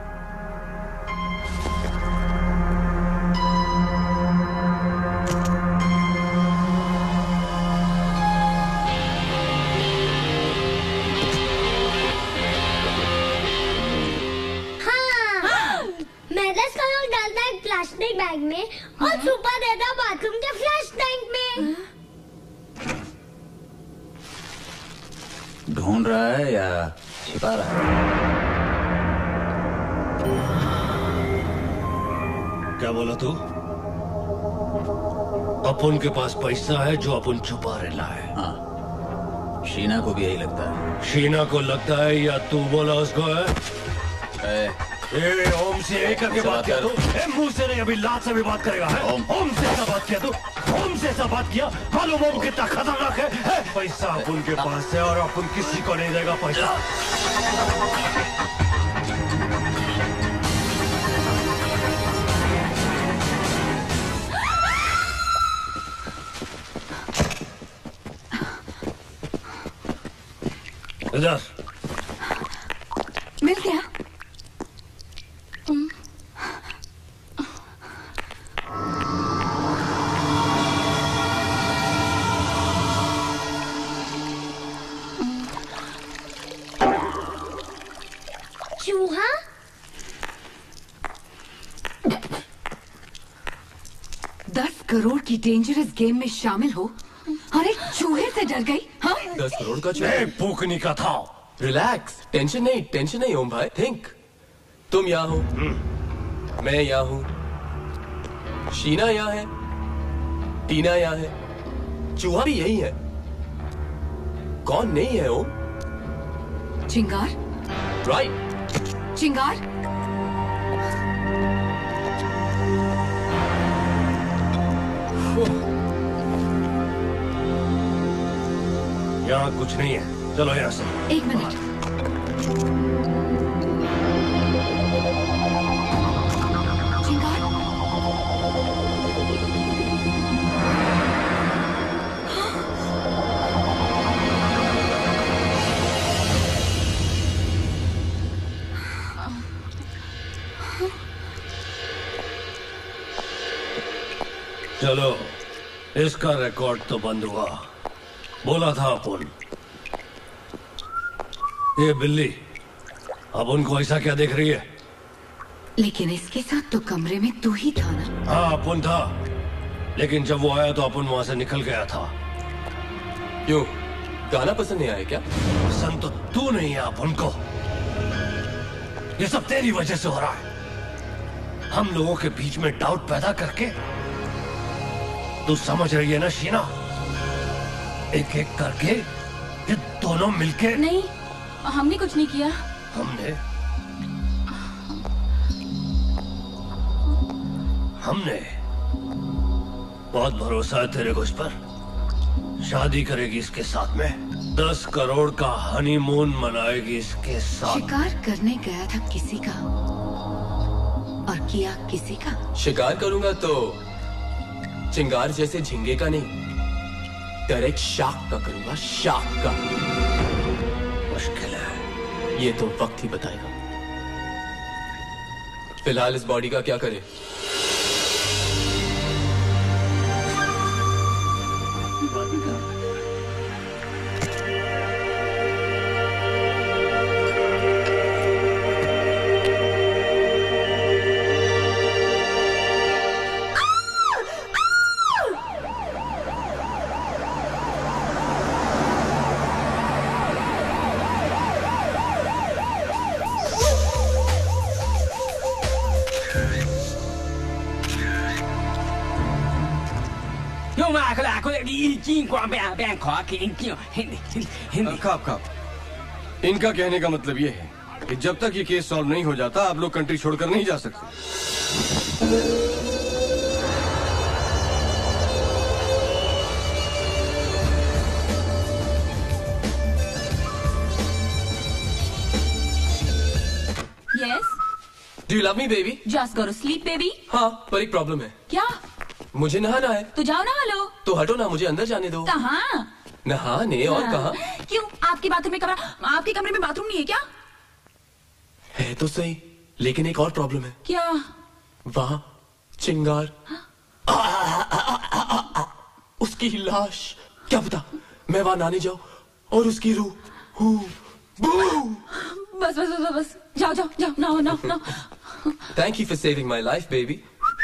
प्लास्टिक बैग में और सुपर देता बाथरूम के फ्लश टैंक में। ढूंढ रहा है या छिपा रहा है? क्या बोला तू? अपन के पास पैसा है जो अपन छुपा रहा है। हाँ, शीना को भी यही लगता है। शीना को लगता है या तू बोला उसको है? ए, ए, ओम से एक करके बात किया तू? ए, मुंह से नहीं, अभी लात से भी बात करेगा है? ओम, ओम से ऐसा बात किया तू? ओम से ऐसा बात किया? मालूम ओम कितना खतरनाक है, है? पैसा अपन के पास है और अपन किसी को नहीं देगा पैसा। इधर। मिल गया? चूहा? दस करोड़ की डेंजरस गेम में शामिल हो और एक चूहे से डर गई? हाँ? दस करोड़ का चूहा? नहीं, पूकनी का था। रिलैक्स, टेंशन नहीं, टेंशन नहीं ओम भाई। थिंक, तुम यहाँ हो, मैं यहाँ हूँ, शीना यहाँ है, टीना यहाँ है, चूहा भी यही है। कौन नहीं है ओम? चिंगार? राइट। चिंगार? यहाँ कुछ नहीं है, चलो यहाँ से। एक मिनट। चिंगार? चलो, इसका रिकॉर्ड तो बंद हुआ। बोला था अपन। ये बिल्ली अब उनको ऐसा क्या देख रही है? लेकिन इसके साथ तो कमरे में तू ही था ना? हाँ, अपन था, लेकिन जब वो आया तो अपन वहां से निकल गया था। क्यों, गाना पसंद नहीं आया क्या? पसंद तो तू नहीं है अपन को। ये सब तेरी वजह से हो रहा है। हम लोगों के बीच में डाउट पैदा करके। तू समझ रही है ना शीना? एक एक करके ये दोनों मिलके। नहीं, हमने कुछ नहीं किया। हमने हमने बहुत भरोसा है तेरे को इस पर। शादी करेगी इसके साथ में, दस करोड़ का हनीमून मनाएगी इसके साथ। शिकार करने गया था किसी का और किया किसी का। शिकार करूंगा तो चिंगार जैसे झिंगे का नहीं, डायरेक्ट शार्क का करूंगा, शार्क का। मुश्किल है, ये तो वक्त ही बताएगा। फिलहाल इस बॉडी का क्या करें? कब कब इनका कहने का मतलब ये है कि जब तक ये केस सॉल्व नहीं हो जाता आप लोग कंट्री छोड़कर नहीं जा सकते। Yes? Do you love me, baby? Just go to sleep, baby. हाँ, पर एक प्रॉब्लम है। क्या? मुझे नहाना है। तो जाओ नहा लो। तो हटो ना, मुझे अंदर जाने दो। कहाँ? नहाने और कहाँ? क्यों, आपके बाथरूम में कमरा, आपके कमरे में बाथरूम नहीं है क्या? है तो सही, लेकिन एक और प्रॉब्लम है। क्या? वहाँ चिंगार, आ, आ, आ, आ, आ, आ, उसकी लाश। क्या पता मैं वहाँ नहाने जाऊँ और उसकी रूह, हूँ, बस बस बस बस, जाओ जाओ जाओ, नहाओ नहाओ नहाओ। Thank you for saving my life, baby.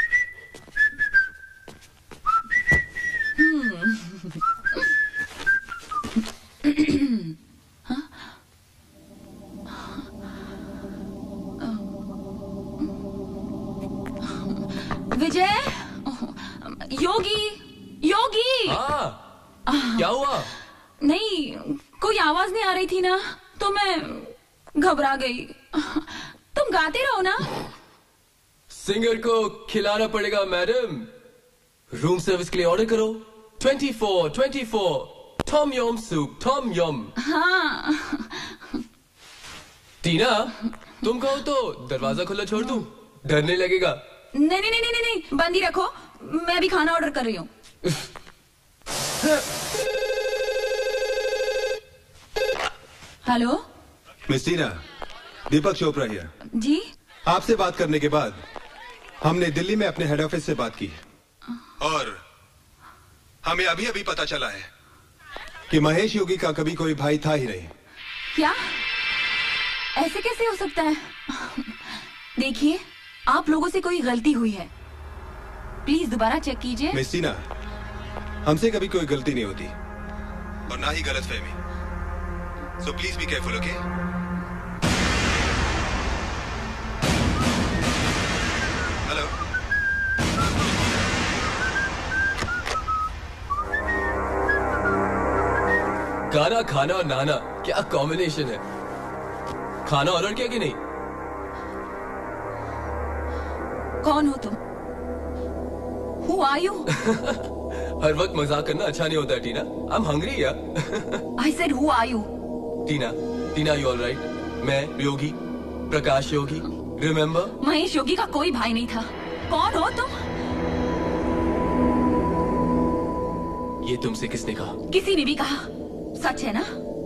विजय, योगी, योगी। हाँ, क्या हुआ? नहीं, कोई आवाज नहीं आ रही थी ना, तो मैं घबरा गई। तुम गाते रहो ना। सिंगर को खिलाना पड़ेगा मैडम। रूम सर्विस के लिए ऑर्डर करो। Twenty four, twenty four, tom yum soup, tom yum. हाँ। टीना, तुम कहो तो दरवाजा खुला छोड़ दूं? डर नहीं लगेगा? नहीं नहीं नहीं नहीं नहीं, बंद ही रखो, मैं भी खाना ऑर्डर कर रही हूँ। Hello miss Tina, Deepak Chopra here. जी। आपसे बात करने के बाद हमने दिल्ली में अपने हेड ऑफिस से बात की और हमें अभी अभी पता चला है कि महेश योगी का कभी कोई भाई था ही नहीं। क्या? ऐसे कैसे हो सकता है? देखिए, आप लोगों से कोई गलती हुई है, प्लीज दोबारा चेक कीजिए। मिस टीना, हमसे कभी कोई गलती नहीं होती और ना ही गलतफहमी। So please be careful, okay? Hello. गाना, खाना और नहाना, क्या कॉम्बिनेशन है। खाना ऑर्डर किया कि नहीं? कौन हो तुम? Who are you? हर वक्त मजाक करना अच्छा नहीं होता टीना। I'm hungry या? I said who are you? Tina, Tina you all right? मैं योगी, प्रकाश योगी, remember? महेश योगी का कोई भाई नहीं था। कौन हो तुम? ये तुमसे किसने कहा? किसी ने भी कहा। सच है ना?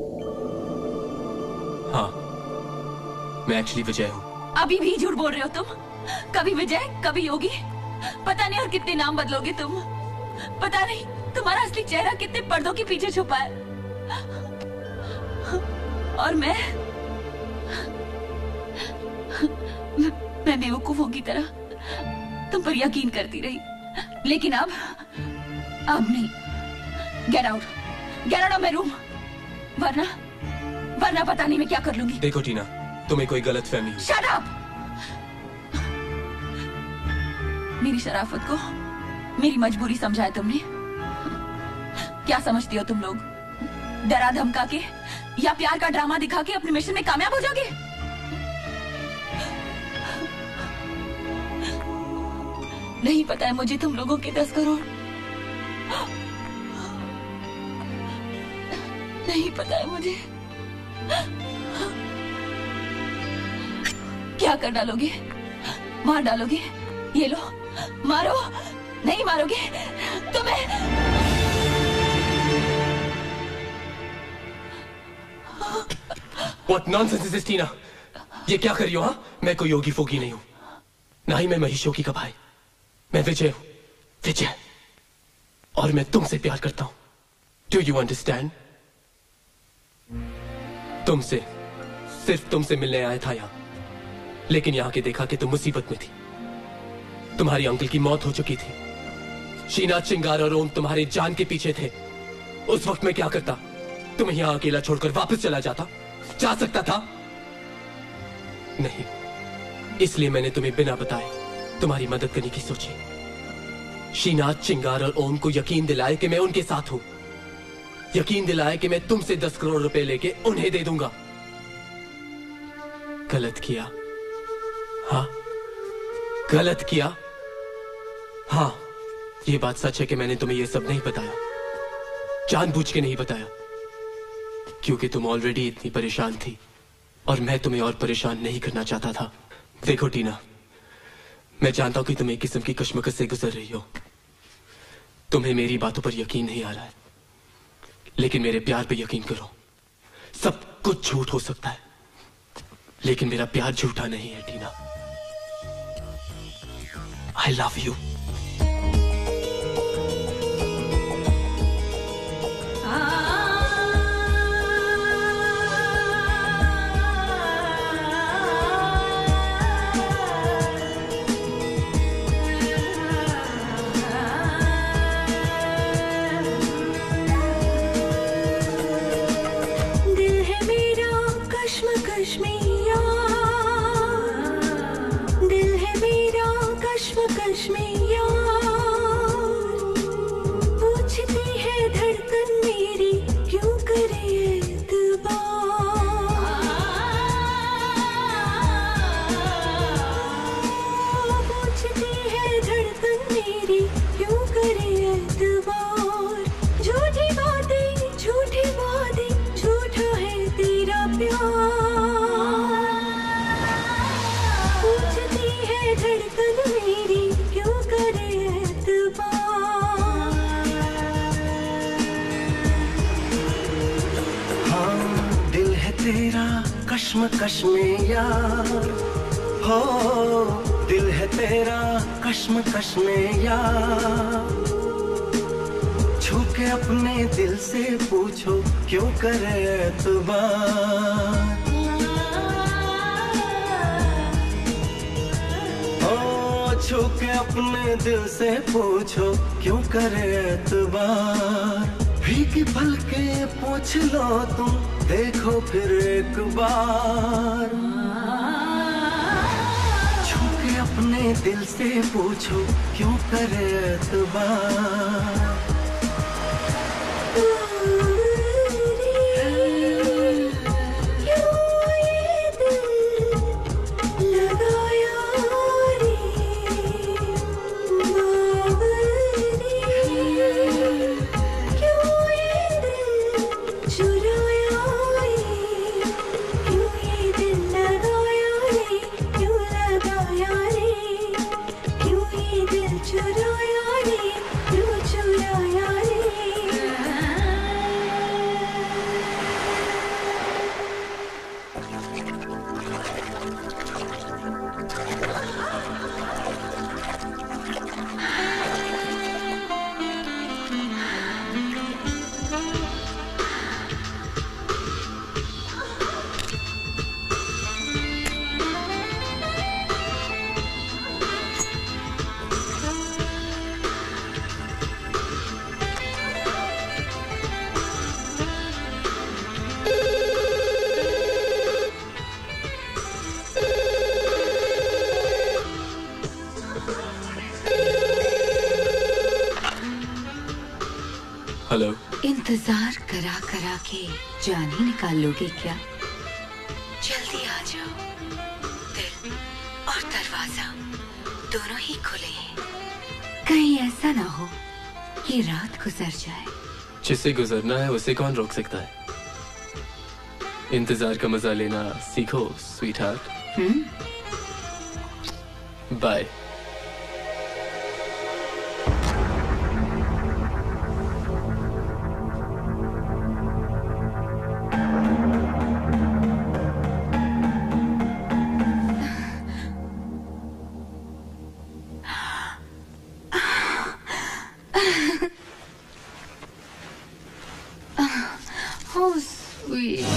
हाँ, मैं एक्चुअली विजय हूँ। अभी भी झूठ बोल रहे हो तुम। कभी विजय, कभी योगी, पता नहीं और कितने नाम बदलोगे तुम। पता नहीं तुम्हारा असली चेहरा कितने पर्दों के पीछे छुपा है। और मैं मैं बेवकूफों की तरह तुम पर यकीन करती रही, लेकिन अब अब नहीं। Get out, get out of my room, वरना वरना पता नहीं मैं क्या कर लूंगी। देखो टीना, तुम्हें कोई गलत फहमी। Shut up! मेरी शराफत को मेरी मजबूरी समझा है तुमने। क्या समझती हो तुम लोग? डरा धमका के या प्यार का ड्रामा दिखा के अपने मिशन में कामयाब हो जाओगे? नहीं पता है मुझे तुम लोगों के दस करोड़ नहीं पता है मुझे क्या कर डालोगे। मार डालोगे? ये लो, मारो। नहीं मारोगे तुम्हें। What nonsense is this, टीना? ये क्या कर रही हो? हाँ, मैं कोई योगी फोगी नहीं हूँ, ना ही मैं महेश योगी का भाई। मैं विजय हूँ, विजय, और मैं तुमसे प्यार करता हूँ। Do you understand? तुमसे, सिर्फ तुमसे मिलने आया था यहाँ, लेकिन यहाँ के देखा कि तुम मुसीबत में थी। तुम्हारी अंकल की मौत हो चुकी थी। शीना, चिंगार और ओम तुम्हारे जान के पीछे थे। उस वक्त मैं क्या करता? तुम्हें यहाँ अकेला छोड़कर वापस चला जाता? जा सकता था? नहीं, इसलिए मैंने तुम्हें बिना बताए तुम्हारी मदद करने की सोची। शीना, चिंगार और ओम को यकीन दिलाए कि मैं उनके साथ हूं। यकीन दिलाए कि मैं तुमसे दस करोड़ रुपए लेके उन्हें दे दूंगा। गलत किया? हाँ, गलत किया। हाँ, ये बात सच है कि मैंने तुम्हें ये सब नहीं बताया, जानबूझ के नहीं बताया, क्योंकि तुम ऑलरेडी इतनी परेशान थी और मैं तुम्हें और परेशान नहीं करना चाहता था। देखो टीना, मैं जानता हूं कि तुम एक किस्म की कश्मकश से गुजर रही हो। तुम्हें मेरी बातों पर यकीन नहीं आ रहा है, लेकिन मेरे प्यार पे यकीन करो। सब कुछ झूठ हो सकता है, लेकिन मेरा प्यार झूठा नहीं है टीना। I love you. दिल है मेरा कश्मकश में यार, दिल है मेरा कश्मकश में कश्मकश में यार हो, दिल है तेरा कश्मकश में यार। छू के अपने दिल से पूछो क्यों करे एतबार। छू के अपने दिल से पूछो क्यों करे एतबार। भीगी पलके पूछ लो तुम देखो फिर एक बार। छू के अपने दिल से पूछो क्यों करे एतबार। हेलो। इंतजार करा करा के जान ही निकाल लोगे क्या? जल्दी आ जाओ, दिल और दरवाजा दोनों ही खुले हैं। कहीं ऐसा ना हो कि रात गुजर जाए। जिसे गुजरना है उसे कौन रोक सकता है? इंतजार का मजा लेना सीखो sweetheart. Bye. Oh, sweet.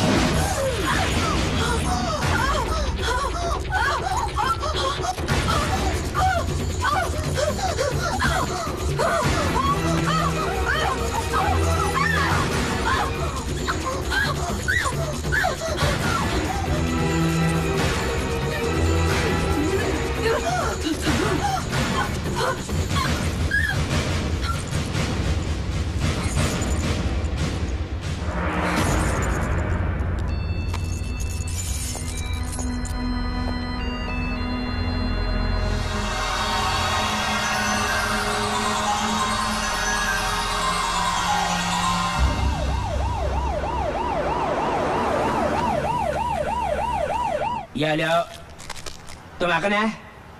Dạ liệu tôi mặc cái này.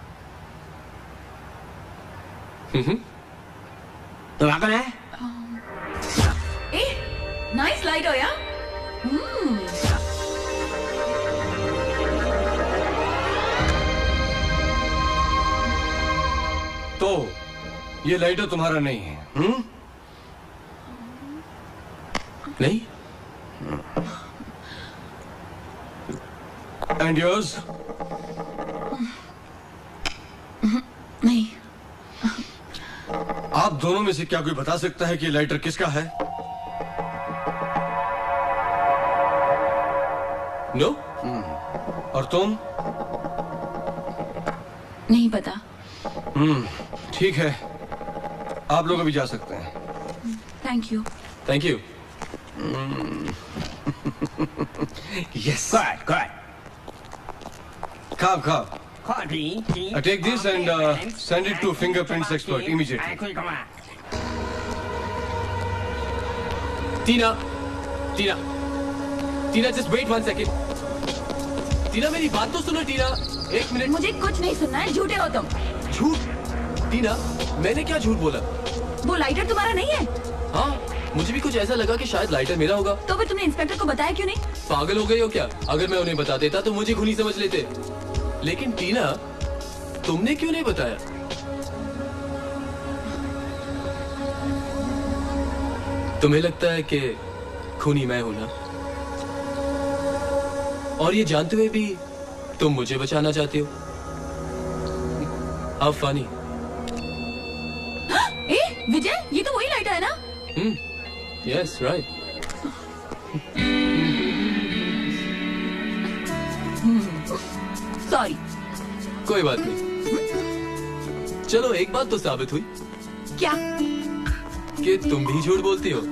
Tôi mặc cái này. Eh, nice lighter, yeah? Hmm. तो ये लाइटर तुम्हारा नहीं है? हम्म? नहीं? And yours? नहीं। आप दोनों में से क्या कोई बता सकता है कि ये लाइटर किसका है? नो? और तुम? नहीं पता। हम्म, ठीक है। आप लोग अभी जा सकते हैं। Thank you. Thank you. Yes. Good, good. Come, come. Copy. Uh, take this and uh, send it to fingerprints expert immediately. Tina, Tina, Tina, just wait one second. Tina, मेरी बात तो सुनो टीना। एक मिनट। मुझे कुछ नहीं सुनना है, झूठे हो तुम। झूठ? टीना, मैंने क्या झूठ बोला? वो लाइटर तुम्हारा नहीं है? हाँ, मुझे भी कुछ ऐसा लगा कि शायद लाइटर मेरा होगा। तो फिर तुमने इंस्पेक्टर को बताया क्यों नहीं? पागल हो गई हो क्या? अगर मैं उन्हें बता देता तो मुझे खूनी समझ लेते। लेकिन टीना, तुमने क्यों नहीं बताया? तुम्हें लगता है कि खूनी मैं हूं ना? और ये जानते हुए भी तुम मुझे बचाना चाहते हो? How funny. ए, विजय, ये तो वही लाइटर है ना? Hmm, yes, right. सॉरी। कोई बात नहीं। चलो एक बात तो साबित हुई। क्या? कि तुम भी झूठ बोलती हो,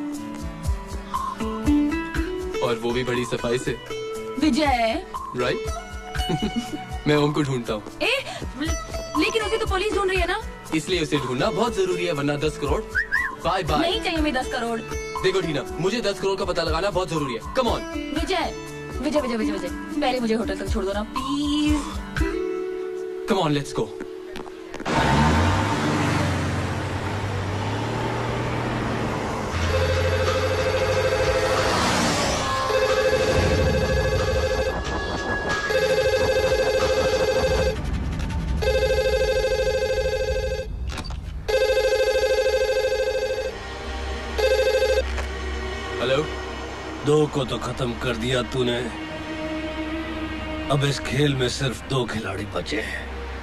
और वो भी बड़ी सफाई से। विजय। राइट। मैं ओम को ढूंढता हूँ। ए, लेकिन उसे तो पुलिस ढूंढ रही है ना? इसलिए उसे ढूंढना बहुत जरूरी है, वरना दस करोड़। Bye bye. नहीं चाहिए हमें दस करोड़। देखो टीना, मुझे दस करोड़ का पता लगाना बहुत जरूरी है। Come on. विजय, विजय, विजय, विजय, विजय, पहले मुझे होटल तक छोड़ दो ना, please. Come on, let's go. दो को तो खत्म कर दिया तूने, अब इस खेल में सिर्फ दो खिलाड़ी बचे हैं,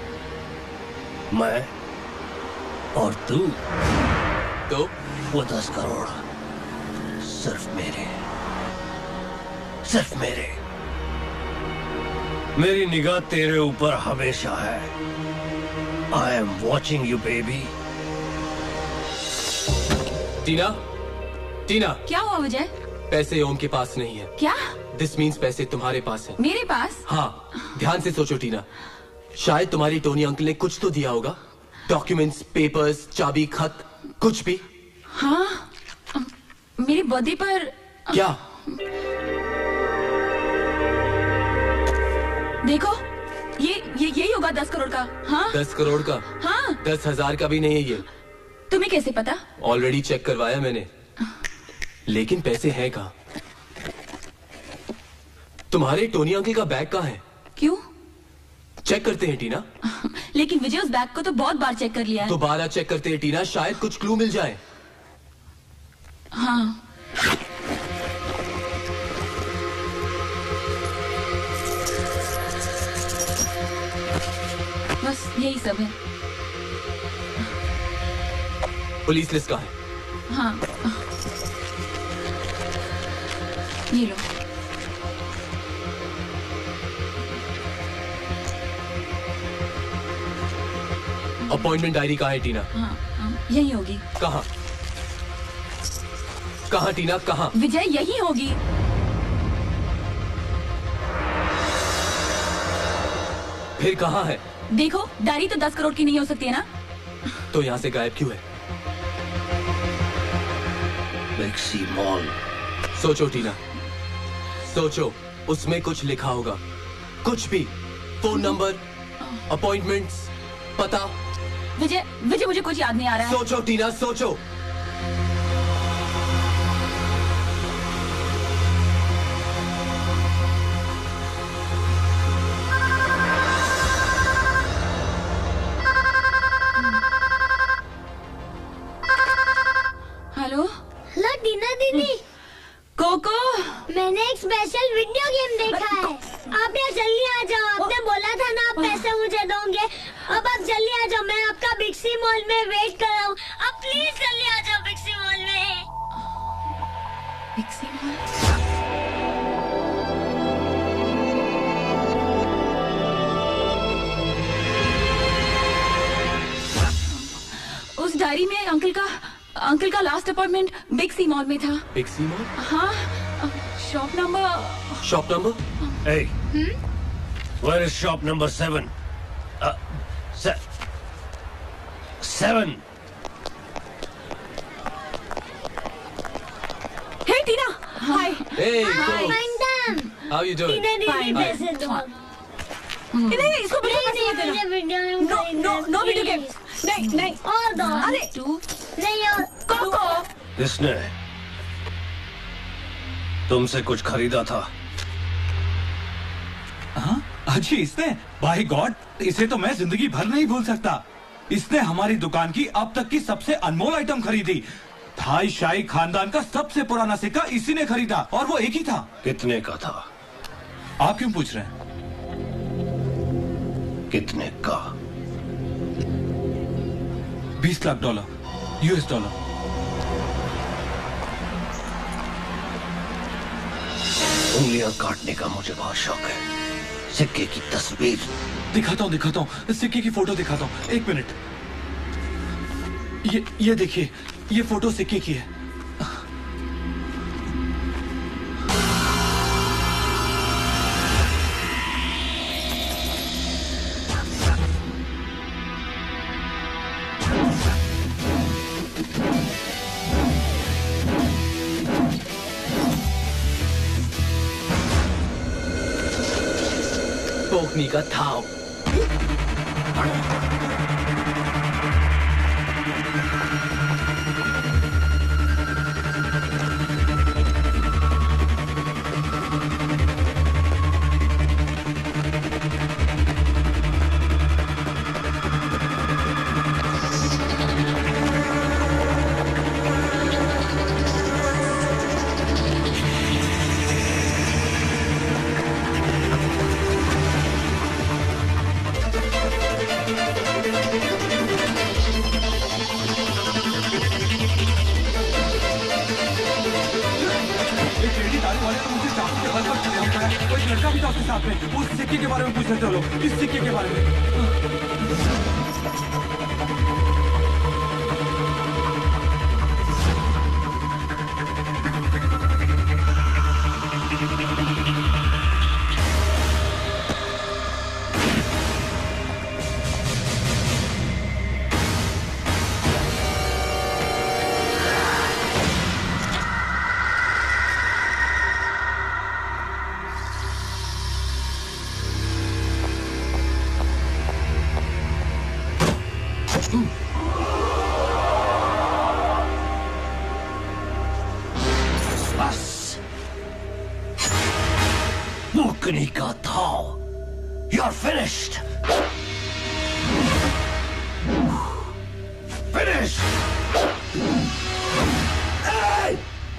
मैं और तू। तो वो दस करोड़ सिर्फ मेरे, सिर्फ मेरे। मेरी निगाह तेरे ऊपर हमेशा है। I am watching you baby. Tina, Tina. क्या हुआ विजय? पैसे ओम के पास नहीं है। क्या? दिस मीन्स पैसे तुम्हारे पास है। मेरे पास? हाँ, ध्यान से सोचो टीना, शायद तुम्हारी टोनी अंकल ने कुछ तो दिया होगा। डॉक्यूमेंट्स, पेपर्स, चाबी, खत, कुछ भी। हाँ, मेरे बर्थडे पर। क्या? देखो, ये ये यही होगा दस करोड़ का। हाँ? दस करोड़ का? हाँ। दस हजार का भी नहीं है ये। तुम्हें कैसे पता? ऑलरेडी चेक करवाया मैंने, लेकिन पैसे हैं कहाँ? तुम्हारे टोनी अंकल का बैग कहाँ है? क्यों? चेक करते हैं टीना। लेकिन विजय, उस बैग को तो बहुत बार चेक कर लिया है। दोबारा चेक करते हैं टीना, शायद कुछ क्लू मिल जाए। हाँ। बस यही सब है। पुलिस लिस्ट कहाँ है? हाँ, ये लो। अपॉइंटमेंट डायरी कहाँ है टीना? हाँ, यही होगी। कहाँ? कहाँ टीना, कहाँ? विजय, यही होगी। फिर कहाँ है? देखो, डायरी तो दस करोड़ की नहीं हो सकती है ना? तो यहाँ से गायब क्यों है? Bixi mall. सोचो टीना, सोचो, उसमें कुछ लिखा होगा, कुछ भी। फोन नंबर, अपॉइंटमेंट्स, पता। विजय, विजय, मुझे कुछ याद नहीं आ रहा है। सोचो टीना, सोचो। हेलो? हेलो टीना दीदी। कोको, मैंने एक स्पेशल वीडियो गेम देखा है। आप यहाँ जल्दी आ जाओ। आपने बोला था ना आप पैसे मुझे दोगे। अब आप जल्दी आ जाओ, मैं आपका बिक्सी मॉल में वेट कर रहा हूँ। आप प्लीज जल्दी आ जाओ बिक्सी मॉल में। Bixi mall? उस डायरी में अंकल का अंकल का लास्ट अपॉइंटमेंट बिक्सी मॉल में था। Bixi mall? हाँ, shop number. Shop number? Hey, where is shop number seven? Uh, se seven. Hey Tina, hi. Hey, Hi, madam. how you doing? Tina दीदी Fine. पैसे दो। नहीं, इसको बिल्कुल पैसे मत देना। मुझे video game no no no video game. नहीं नहीं। और दो। अरे नहीं और कोको। किसने तुमसे कुछ खरीदा था। हाँ अजी इसने, बाय गॉड, इसे तो मैं जिंदगी भर नहीं भूल सकता। इसने हमारी दुकान की अब तक की सबसे अनमोल आइटम खरीदी। थाई शाही खानदान का सबसे पुराना सिक्का इसी ने खरीदा, और वो एक ही था। कितने का था? आप क्यों पूछ रहे हैं? कितने का? बीस लाख डॉलर, यूएस डॉलर। उंगलियां काटने का मुझे बहुत शौक है। सिक्के की तस्वीर दिखाता हूँ दिखाता हूँ सिक्के की फोटो दिखाता हूँ, एक मिनट। ये ये देखिए, ये फोटो सिक्के की है। पोखनी का थाव। उस सिक्के के बारे में पूछ रहे थे लोग, इस सिक्के के बारे में। Bukanika Thal, you're finished. Finished. Hey!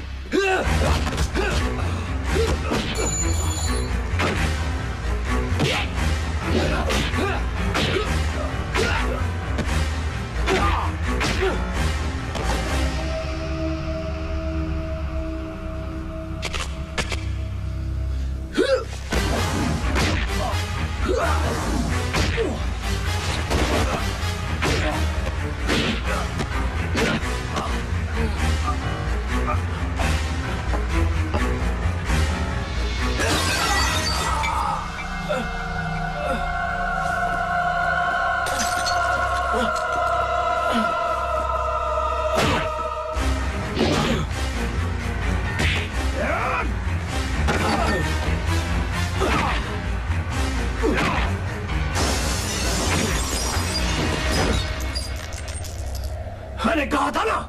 मैंने कहा था ना,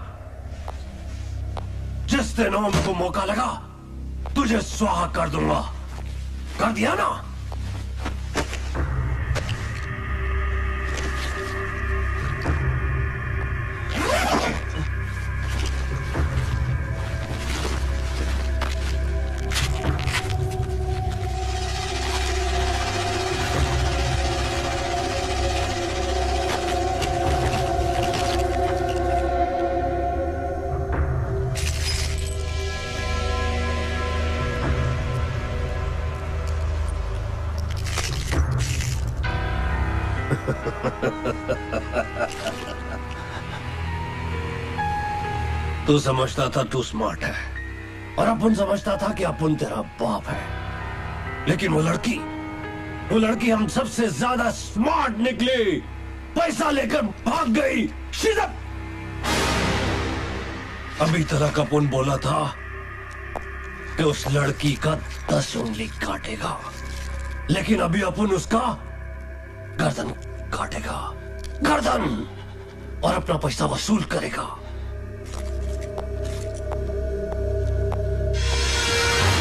जिस दिन ओम को मौका लगा तुझे स्वाहा कर दूंगा। कर दिया ना? तू समझता था तू स्मार्ट है और अपन समझता था कि अपन तेरा बाप है, लेकिन वो लड़की वो लड़की हम सबसे ज्यादा स्मार्ट निकली, पैसा लेकर भाग गई। शिजप! अभी तक अपन बोला था कि उस लड़की का दस उंगली काटेगा, लेकिन अभी अपन उसका गर्दन काटेगा, गर्दन, और अपना पैसा वसूल करेगा।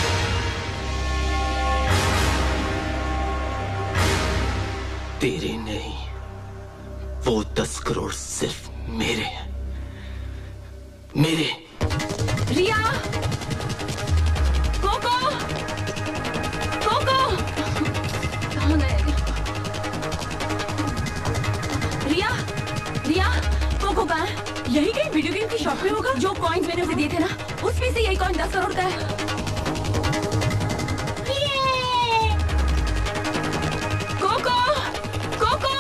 तेरे नहीं, वो दस करोड़ सिर्फ मेरे हैं, मेरे। रिया, कोको, कोको, कहाँ गए? रिया, रिया, कोको कहाँ है? यही कहीं वीडियो गेम की शॉप पे होगा। जो कॉइन्स मैंने उसे दिए थे ना, उसमें से यही कॉइन दस करोड़ का है। Coco, Coco.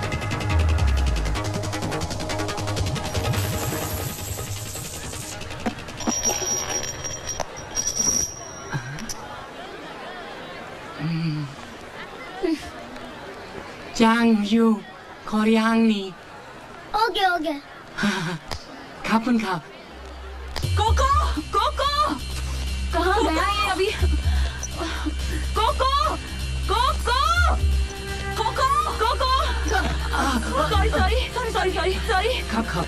Chang Yu, Koreani. Okay okay. खापुन खाप। कोको, कोको, कहाँ गया ये अभी? Coco, Coco, Coco, Coco. Sorry sorry sorry sorry sorry sorry. खाप खाप।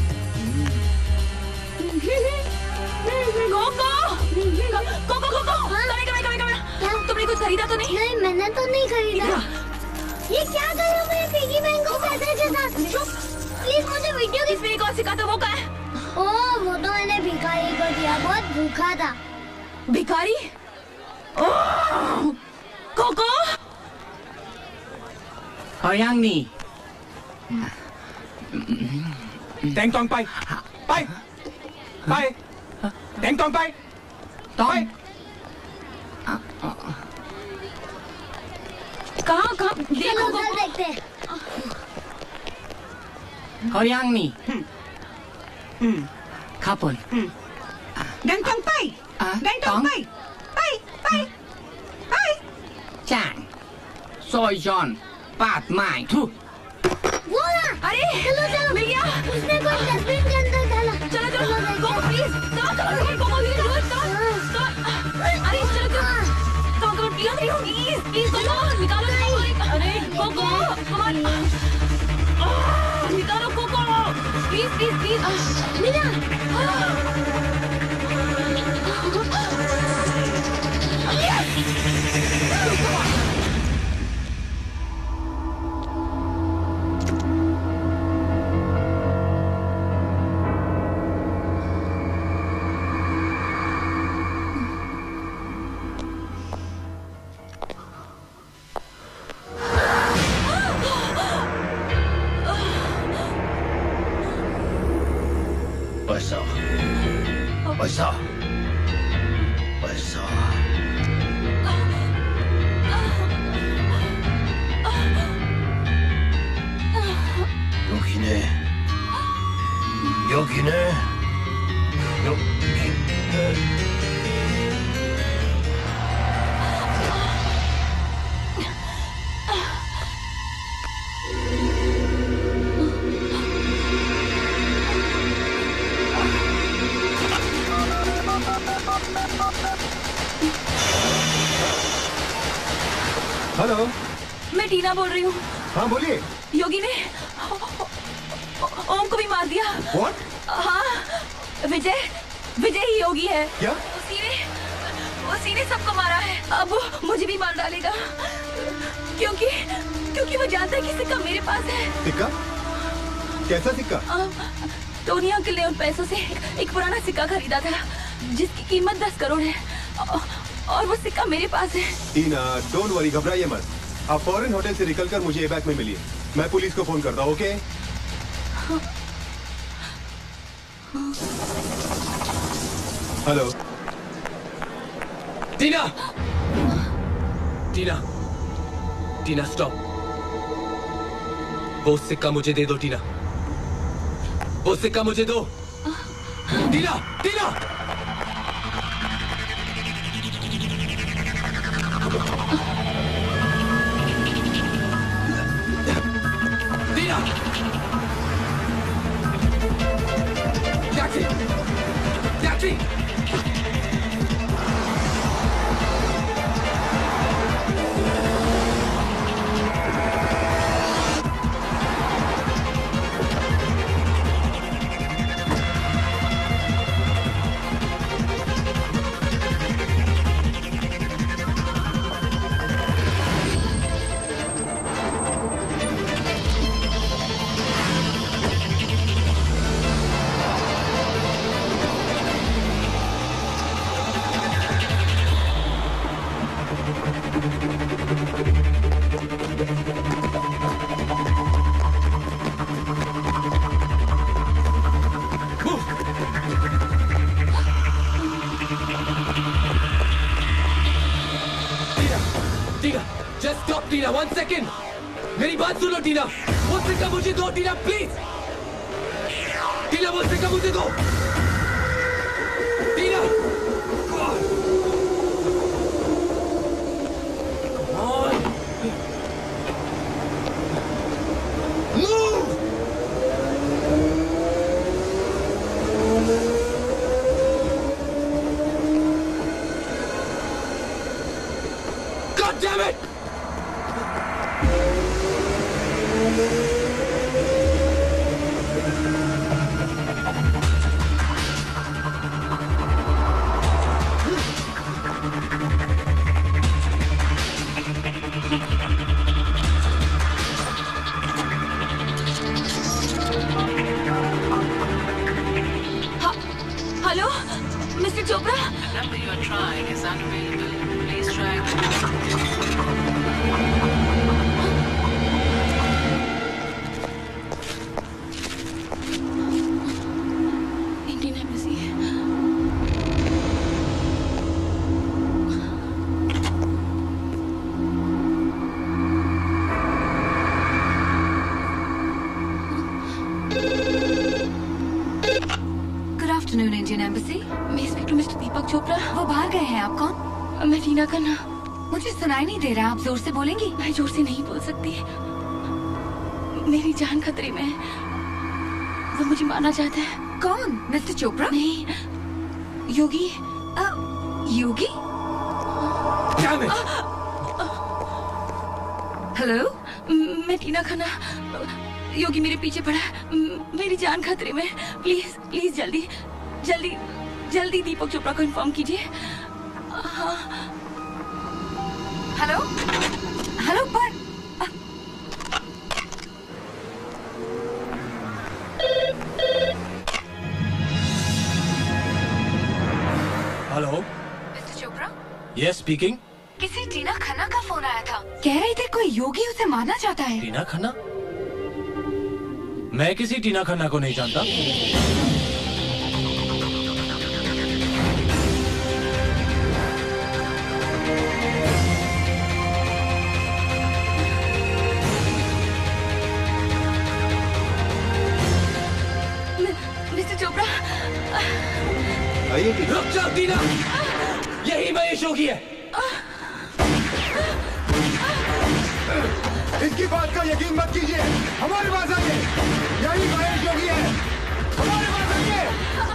Coco, Coco, Coco. कमें कमें कमें कमें। तुमने कुछ खरीदा तो नहीं? नहीं, मैंने तो नहीं खरीदा। ये क्या कर रहे हो मेरे पिगी बैंक को पैसे के साथ? चुप। प्लीज मुझे वीडियो इसमें एक और सिक्का था, वो कहाँ है? ओह, वो तो मैंने भिखारी को दिया, बहुत भूखा था। भिखारी? ओह, Coco? Koreani. Deng tong pai, pai, pai, deng tong pai, pai. कहाँ कहाँ? चलो उधर देखते हैं। Koreani. Kapun. Deng tong pai. Deng tong pai. Pai, pai, pai. Chang. Soy John. Pat Mai. Tu. वो ना। अरे चलो चलो। मिल गया। उसने कोई डस्टबिन के अंदर डाला। चलो चलो कोको प्लीज। चलो चलो कोको प्लीज डू इट। अरे चलो चलो। Coco please please please Coco निकालो नहीं। अरे कोको कमान। निकालो Coco please please please. Meena. पैसा, पैसा, पैसा। योगिने, योगिने, योगिने। हेलो, मैं टीना बोल रही हूँ। हाँ बोलिए। योगी ने ओम को भी मार दिया। What? हाँ, विजय विजय ही योगी है। क्या? उसी ने उसी ने सबको मारा है। अब वो मुझे भी मार डालेगा, क्योंकि क्योंकि वो जानता है कि सिक्का मेरे पास है। सिक्का? कैसा सिक्का? टोनी अंकल ने उन पैसों से एक पुराना सिक्का खरीदा था जिसकी कीमत दस करोड़ है, और वो सिक्का मेरे पास है। टीना, डोंट वरी, घबराइए मत। आप फॉरेन होटल से निकलकर मुझे ए बैग में मिलिए। मैं पुलिस को फोन करता हूँ, ओके? हेलो। टीना, टीना, टीना स्टॉप। वो सिक्का मुझे दे दो टीना, वो सिक्का मुझे दो। टीना, टीना। Tina, taxi, taxi. Tina, just stop Tina, one second. मेरी बात सुनो टीना, मुझसे कब मुझे दो टीना, please. टीना मुझसे कब मुझे दो. Tina. Come on. Move. God damn it! Hello mister Chopra The number you are trying is unavailable. Please try Indian embassy good afternoon Indian embassy. मैं speak to mister Deepak Chopra. वो बाहर गए हैं, आप कौन? मैं टीना खन्ना। मुझे सुनाई नहीं दे रहा, आप जोर से बोलेंगी? मैं जोर से नहीं बोल सकती, मेरी जान खतरे में है। वो मुझे मारना चाहता है। कौन? मिस्टर चोपड़ा? नहीं, योगी। आ, योगी? हेलो, मैं टीना खन्ना। योगी मेरे पीछे पड़ा है, मेरी जान खतरे में। प्लीज प्लीज जल्दी जल्दी जल्दी दीपक चोपड़ा को इन्फॉर्म कीजिए। हाँ। हेलो हेलो पर hello mister Chopra, yes speaking. किसी टीना खन्ना का फोन आया था, कह रहे थे कोई योगी उसे मारना चाहता है। टीना खन्ना? मैं किसी टीना खन्ना को नहीं जानता। मिस्टर चोपड़ा, आइए रुक जाओ टीना, यही महेश योगी है। इसकी बात का यकीन मत कीजिए, हमारे पास आइए, यही महेश योगी है, हमारे पास आइए।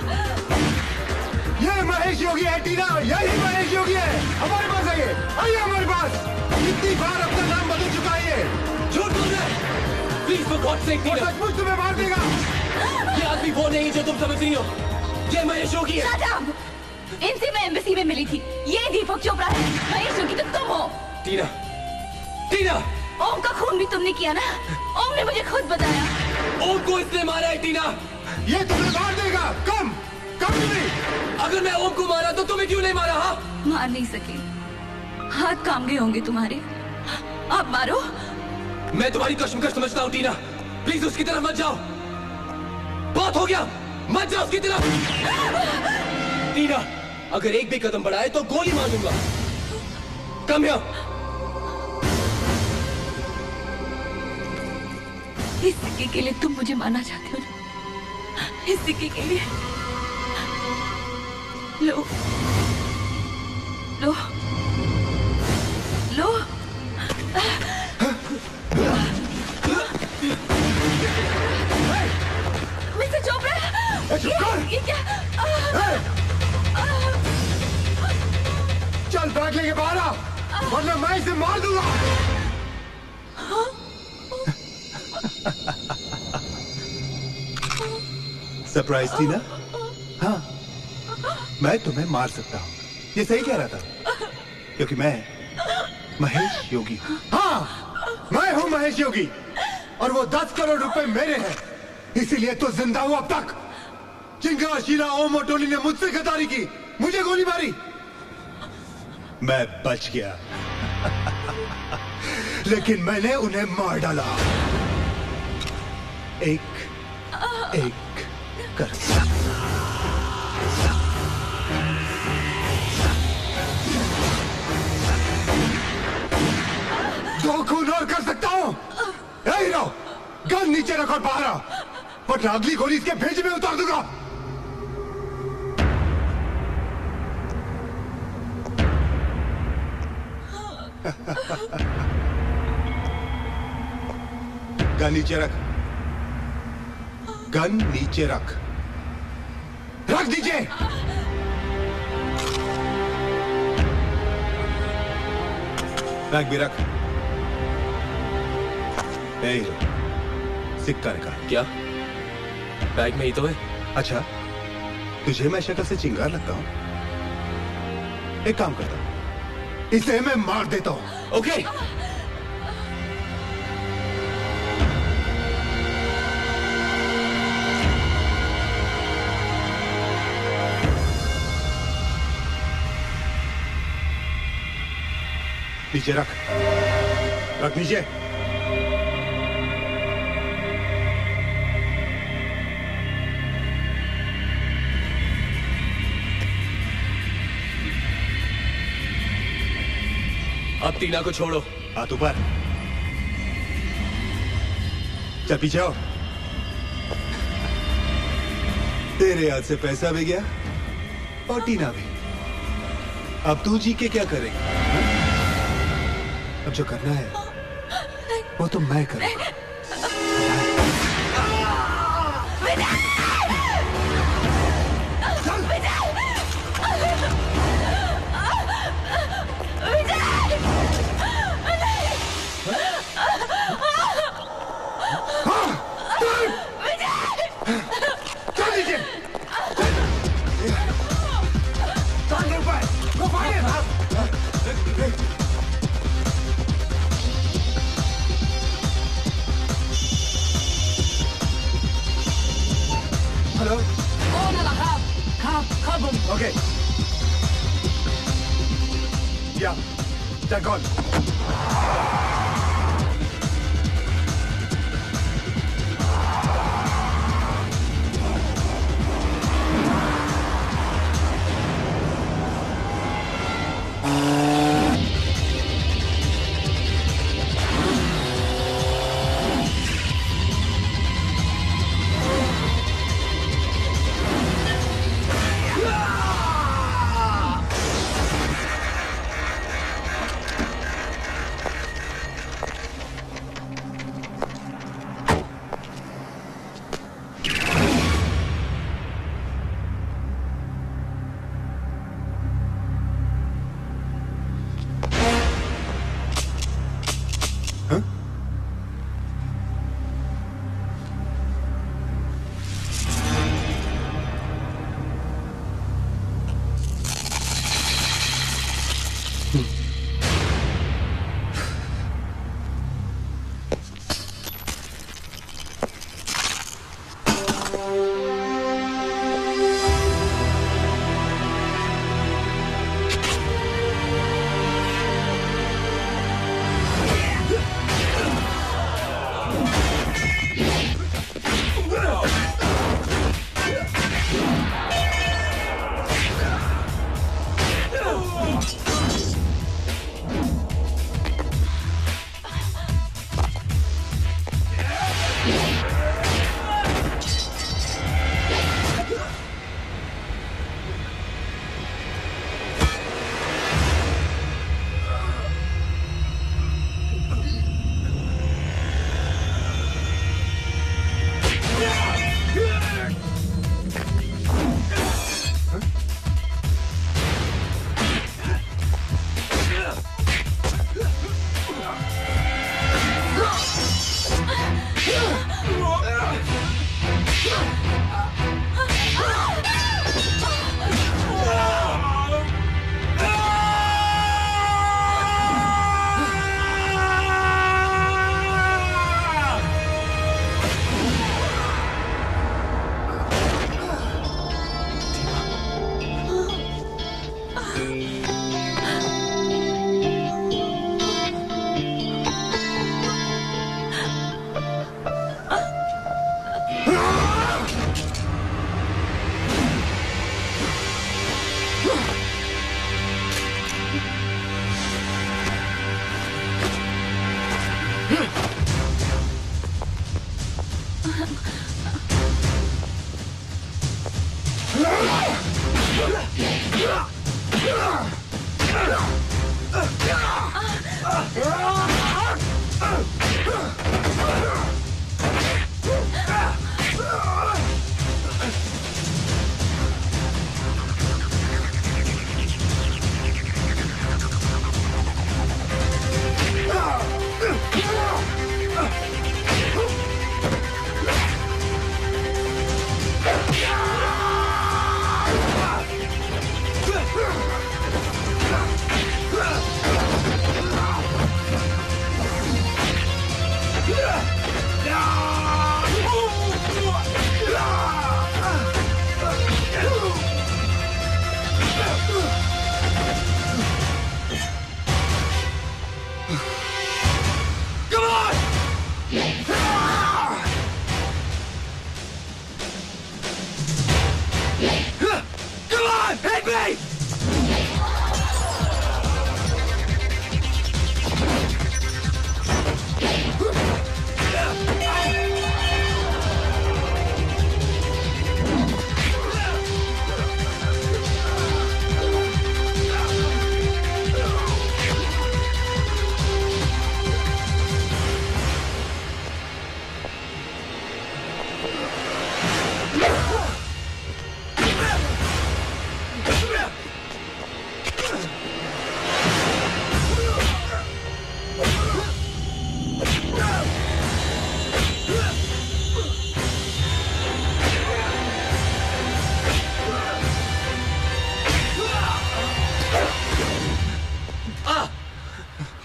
ये महेश योगी है टीना, यही महेश योगी है, हमारे पास आइए, आइए हमारे पास। कितनी बार अपना नाम बदल चुका है ये। झूठ बोल रहा है। Please for God sake Tina, सचमुच तुम्हें मार देगा। ये आदमी वो नहीं जो तुम समझ रही हो, ये महेश योगी है। Shut up! इनसे मैं एम्बेसी में मिली थी, ये दीपक चोपड़ा है। महेश योगी तो तुम हो। टीना, टीना, ओम का खून भी तुमने किया ना? ओम ने मुझे खुद बताया। ओम को इसने मारा है टीना। ये तुम्हें मार देगा। कम कम नहीं। अगर मैं ओम को मारा तो तुम्हें क्यों नहीं मारा? हाँ, मार नहीं सके, हाथ काम गए होंगे तुम्हारे। आप मारो। मैं तुम्हारी कश्मकश समझता हूँ टीना, प्लीज उसकी तरफ मत जाओ। बात हो गया, मत जाओ उसकी तरफ। टीना, अगर एक भी कदम बढ़ाए तो गोली मार दूंगा। Come here. इस सिक्के के लिए तुम मुझे मारना चाहते हो ना? इस सिक्के के लिए लो लो लो। मिस्टर चोपड़ा, ये, ये क्या? चल बैग लेके बाहर आ, वरना मैं इसे मार दूंगा। सरप्राइज थी ना? हाँ, मैं तुम्हें मार सकता हूँ, ये सही कह रहा था, क्योंकि मैं महेश योगी हूँ। हाँ, मैं हूँ महेश योगी, और वो दस करोड़ रुपए मेरे हैं, इसीलिए तो जिंदा हूँ अब तक। चिंगा, शीला, ओम और टोली ने मुझसे गद्दारी की, मुझे गोली मारी, मैं बच गया। लेकिन मैंने उन्हें मार डाला, एक एक कर। रख और बाहर आ, वरना अगली गोली इसके भेज में उतार दूंगा। गन नीचे रख, गन नीचे रख, रख दीजिए। बैग भी रख। ए, सिक्का निकाल। क्या बैग में ही तो है? अच्छा, तुझे मैं शक्ल से चिंगार लगता हूं? एक काम करता हूं, इसे मैं मार देता हूं। ओके। नीचे रख, रख नीचे। अब टीना को छोड़ो। हाथ ऊपर, चल पीछे आओ। तेरे हाथ से पैसा भी गया और टीना भी। अब तू जी के क्या करेगी? अब जो करना है वो तो मैं करूंगा। Hello? Oh, no, no, help! Help! Help him! Okay. Yeah, they're gone.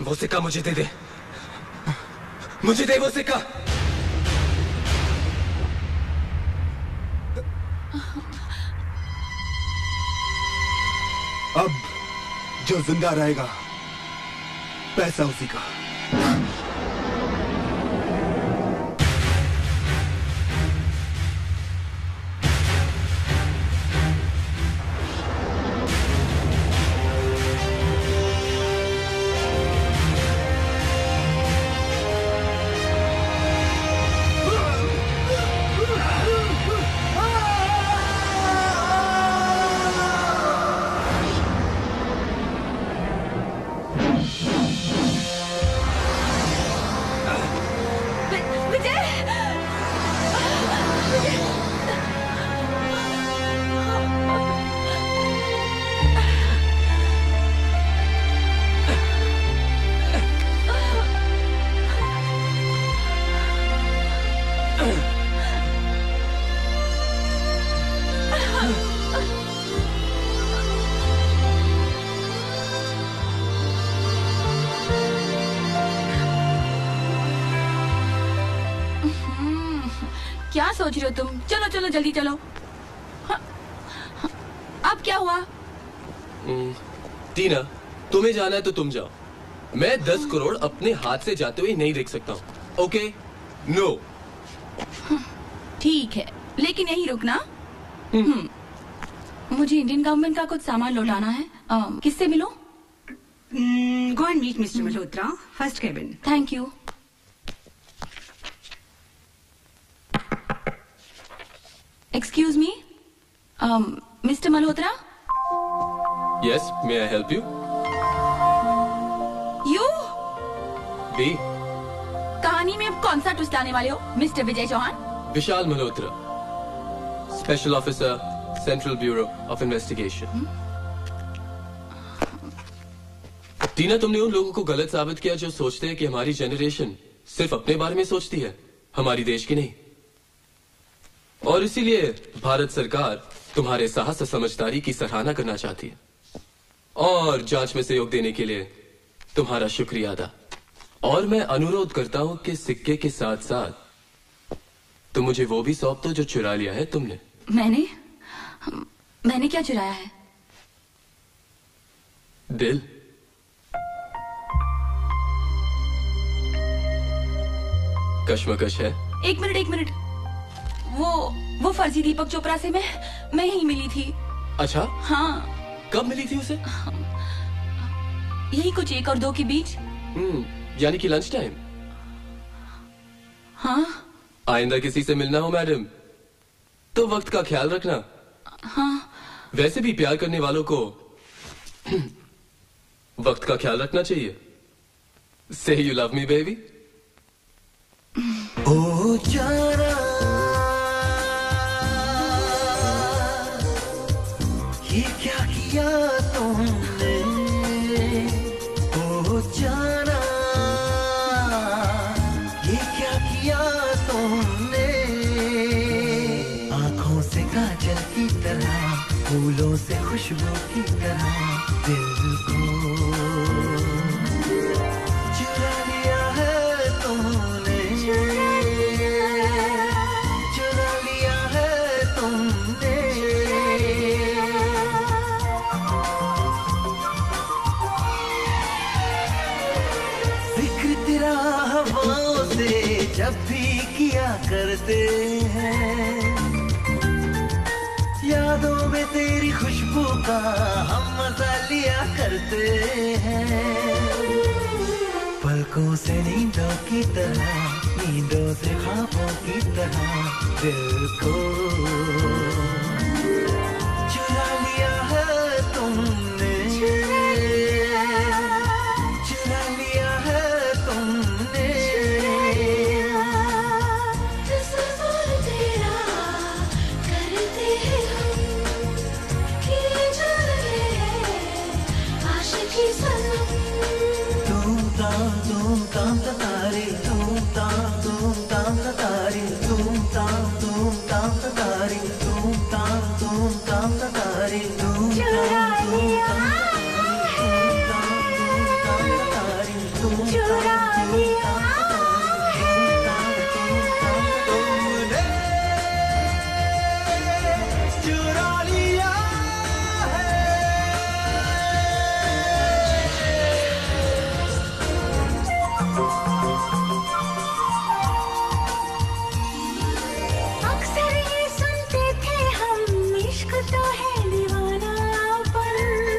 वो सिक्का मुझे दे दे, मुझे दे वो सिक्का। अब जो जिंदा रहेगा पैसा उसी का। क्या सोच रहे हो तुम? चलो चलो जल्दी चलो। हाँ, हाँ, अब क्या हुआ? टीना, तुम्हें जाना है तो तुम जाओ। मैं दस करोड़ अपने हाथ से जाते हुए नहीं देख सकता हूँ। ओके? नो। ठीक है, लेकिन यहीं रुकना। हम्म। मुझे इंडियन गवर्नमेंट का कुछ सामान लौटाना है। आ, किससे मिलूं? Go and meet mister Malhotra, first cabin. Thank you. Excuse me, um, Mister Malhotra? Yes, may I help you? You? B. कहानी में अब कौन सा ट्विस्ट लाने वाले हो, mister Vijay Chauhan? Vishal Malhotra, special officer, central bureau of investigation. Tina, तुमने उन लोगों को गलत साबित किया जो सोचते हैं कि हमारी जनरेशन सिर्फ अपने बारे में सोचती है, हमारी देश की नहीं। और इसीलिए भारत सरकार तुम्हारे साहस और समझदारी की सराहना करना चाहती है और जांच में सहयोग देने के लिए तुम्हारा शुक्रिया अदा। और मैं अनुरोध करता हूं कि सिक्के के साथ साथ तुम मुझे वो भी सौंप दो जो चुरा लिया है तुमने। मैंने मैंने क्या चुराया है? दिल। कश्मकश है। एक मिनट एक मिनट, वो वो फर्जी दीपक चोपड़ा से मैं मैं ही मिली थी। अच्छा? हाँ। कब मिली थी उसे? यही कुछ एक और दो के बीच। हम्म, यानी कि लंच टाइम। हाँ। आइंदा किसी से मिलना हो मैडम तो वक्त का ख्याल रखना। हाँ। वैसे भी प्यार करने वालों को वक्त का ख्याल रखना चाहिए। Say you love me, baby. ओ जाना ये क्या किया तुमने, ओ जाना ये क्या किया तुमने। आंखों से काजल की तरह, फूलों से खुशबू की तरह दिल को चुरा लिया है तुमने, चुरा लिया है तुमने। जिक्र तेरा हवाओं से जब भी किया करते हैं, यादों में तेरी खुशबू का हम मजा लिया करते हैं। पलकों से नींदों की तरह, नींदों से ख्वाबों की तरह दिल को चुरा लिया है तुमने, चुरा लिया है तुमने। तुम ताम तुम ताम तारे, तुम ताम तुम ताम तारे, तुम ताम तुम ताम तारे, तुम ताम तुम ताम तारे, तुम ताम तुम ताम तारे, तुम ताम तुम ताम तारे, अक्सर ये सुनते थे हम, इश्क तो है दीवानापन।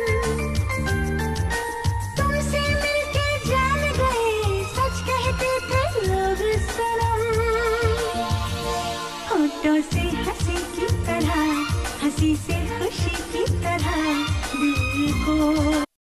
तुमसे मिलके जान गए, सच कहते थे लोग सनम। होठों से हंसी की तरह, हंसी से खुशी की तरह दिल को